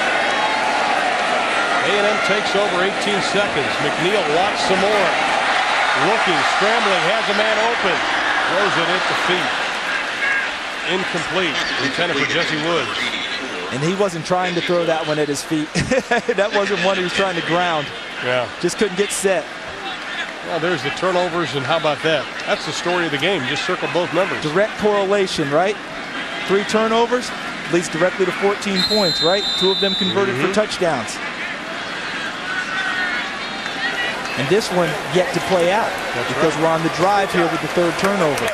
A and M takes over eighteen seconds. McNeal wants some more. Looking, scrambling, has a man open. Throws it at the feet. Incomplete. Intended for Jesse Woods. And he wasn't trying to throw that one at his feet. That wasn't one he was trying to ground. Yeah. Just couldn't get set. Well, there's the turnovers, and how about that? That's the story of the game. Just circle both numbers. Direct correlation, right? Three turnovers leads directly to fourteen points, right? Two of them converted mm-hmm. for touchdowns. And this one yet to play out. That's because right. we're on the drive here with the third turnover.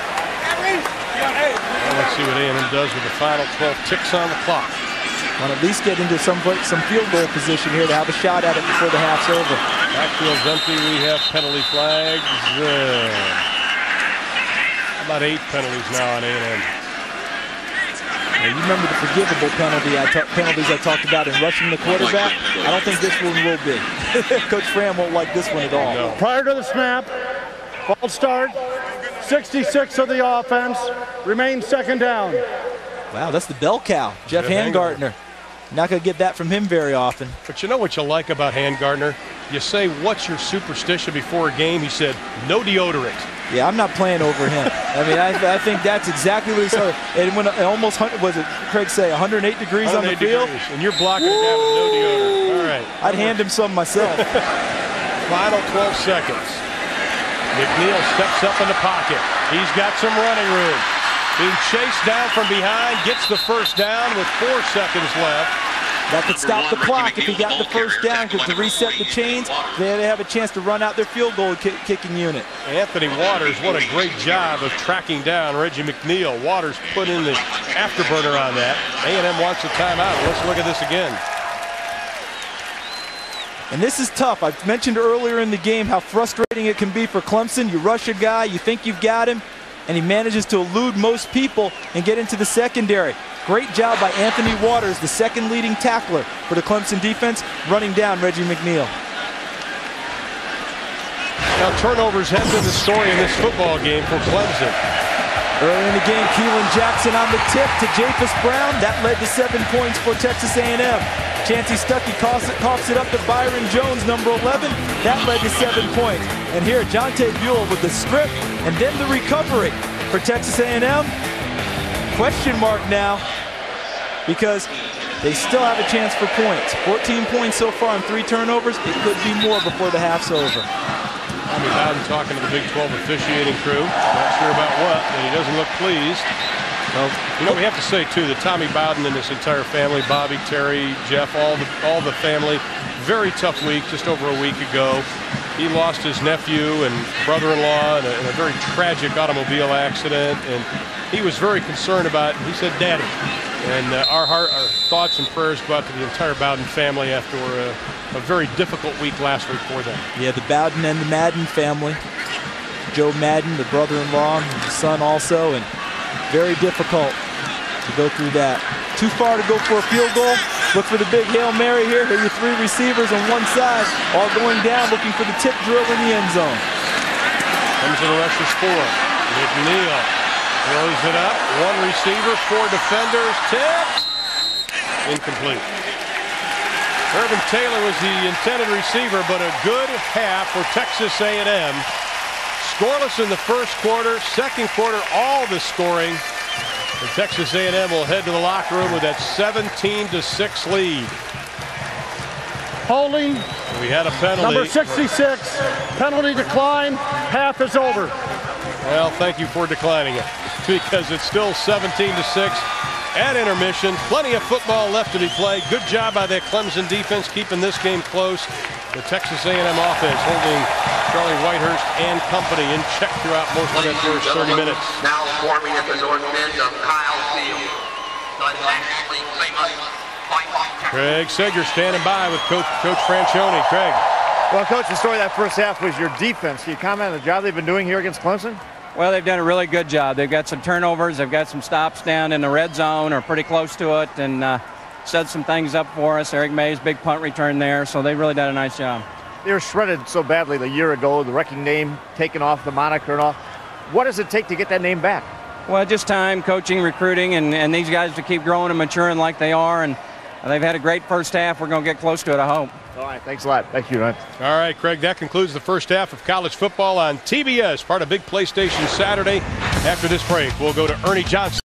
Well, let's see what A and M does with the final twelve ticks on the clock. Want to at least get into some some field goal position here to have a shot at it before the half's over. Backfield's empty. We have penalty flags. Uh, about eight penalties now on A and M. Now, you remember the forgivable penalty I penalties I talked about in rushing the quarterback? I don't think this one will be. Coach Fram won't like this one at all. No. Prior to the snap, ball start, sixty-six of the offense, remains second down. Wow, that's the bell cow, Jeff, Jeff Handgartner. Not going to get that from him very often. But you know what you like about Handgartner? You say, what's your superstition before a game? He said, no deodorant. Yeah, I'm not playing over him. I mean, I, I think that's exactly what he said. And when it almost, was it, Craig say, one hundred eight degrees on the field? Degrees, and you're blocking the guy with no deodorant. All right. I'd hand him some myself. Final twelve seconds. McNeal steps up in the pocket. He's got some running room. Being chased down from behind, gets the first down with four seconds left. That could stop the clock if he got the first down, because to reset the chains, they have a chance to run out their field goal kick kicking unit. Anthony Waters, what a great job of tracking down Reggie McNeal. Waters put in the afterburner on that. A and M wants a timeout. Let's look at this again. And this is tough. I've mentioned earlier in the game how frustrating it can be for Clemson. You rush a guy, you think you've got him, and he manages to elude most people and get into the secondary. Great job by Anthony Waters, the second leading tackler for the Clemson defense, running down Reggie McNeal. Now turnovers have been the story in this football game for Clemson. Early in the game, Keelan Jackson on the tip to Japhus Brown. That led to seven points for Texas A and M. Chancey Stuckey coughs it, coughs it up to Byron Jones, number eleven. That led to seven points. And here, Jonte Buell with the strip and then the recovery for Texas A and M. Question mark now, because they still have a chance for points. fourteen points so far on three turnovers. It could be more before the half's over. Tommy Bowden talking to the Big twelve officiating crew. Not sure about what, but he doesn't look pleased. Well, you know, we have to say, too, that Tommy Bowden and his entire family, Bobby, Terry, Jeff, all the, all the family, very tough week just over a week ago. He lost his nephew and brother-in-law in, in a very tragic automobile accident, and he was very concerned about it. He said, Daddy. And uh, our, heart, our thoughts and prayers go out to the entire Bowden family after a, a very difficult week last week for them. Yeah, the Bowden and the Madden family. Joe Madden, the brother-in-law, and the son also, and very difficult to go through that. Too far to go for a field goal. Look for the big Hail Mary here. Here are your three receivers on one side, all going down, looking for the tip drill in the end zone. Comes to the rushers four. McNeal throws it up. One receiver, four defenders. Tip. Incomplete. Irvin Taylor was the intended receiver, but a good half for Texas A and M. Scoreless in the first quarter. Second quarter, all the scoring. And Texas A and M will head to the locker room with that seventeen to six lead. Holding. We had a penalty. Number sixty-six. Penalty decline. Half is over. Well, thank you for declining it, because it's still seventeen to six at intermission. Plenty of football left to be played. Good job by that Clemson defense keeping this game close. The Texas A and M offense holding Charlie Whitehurst and company in check throughout most of that first thirty minutes. Now forming at the north end of Kyle Field. The National League famous Craig Seger standing by with Coach, Coach Franchione. Craig. Well, Coach, the story of that first half was your defense. Can you comment on the job they've been doing here against Clemson? Well, they've done a really good job. They've got some turnovers. They've got some stops down in the red zone or pretty close to it, and uh, set some things up for us. Eric May's big punt return there, so they've really done a nice job. They were shredded so badly the year ago, the wrecking name taken off, the moniker and all. What does it take to get that name back? Well, just time, coaching, recruiting, and, and these guys to keep growing and maturing like they are, and they've had a great first half. We're going to get close to it, I hope. All right, thanks a lot. Thank you, Ryan. All right, Craig, that concludes the first half of college football on T B S, part of Big PlayStation Saturday. After this break, we'll go to Ernie Johnson.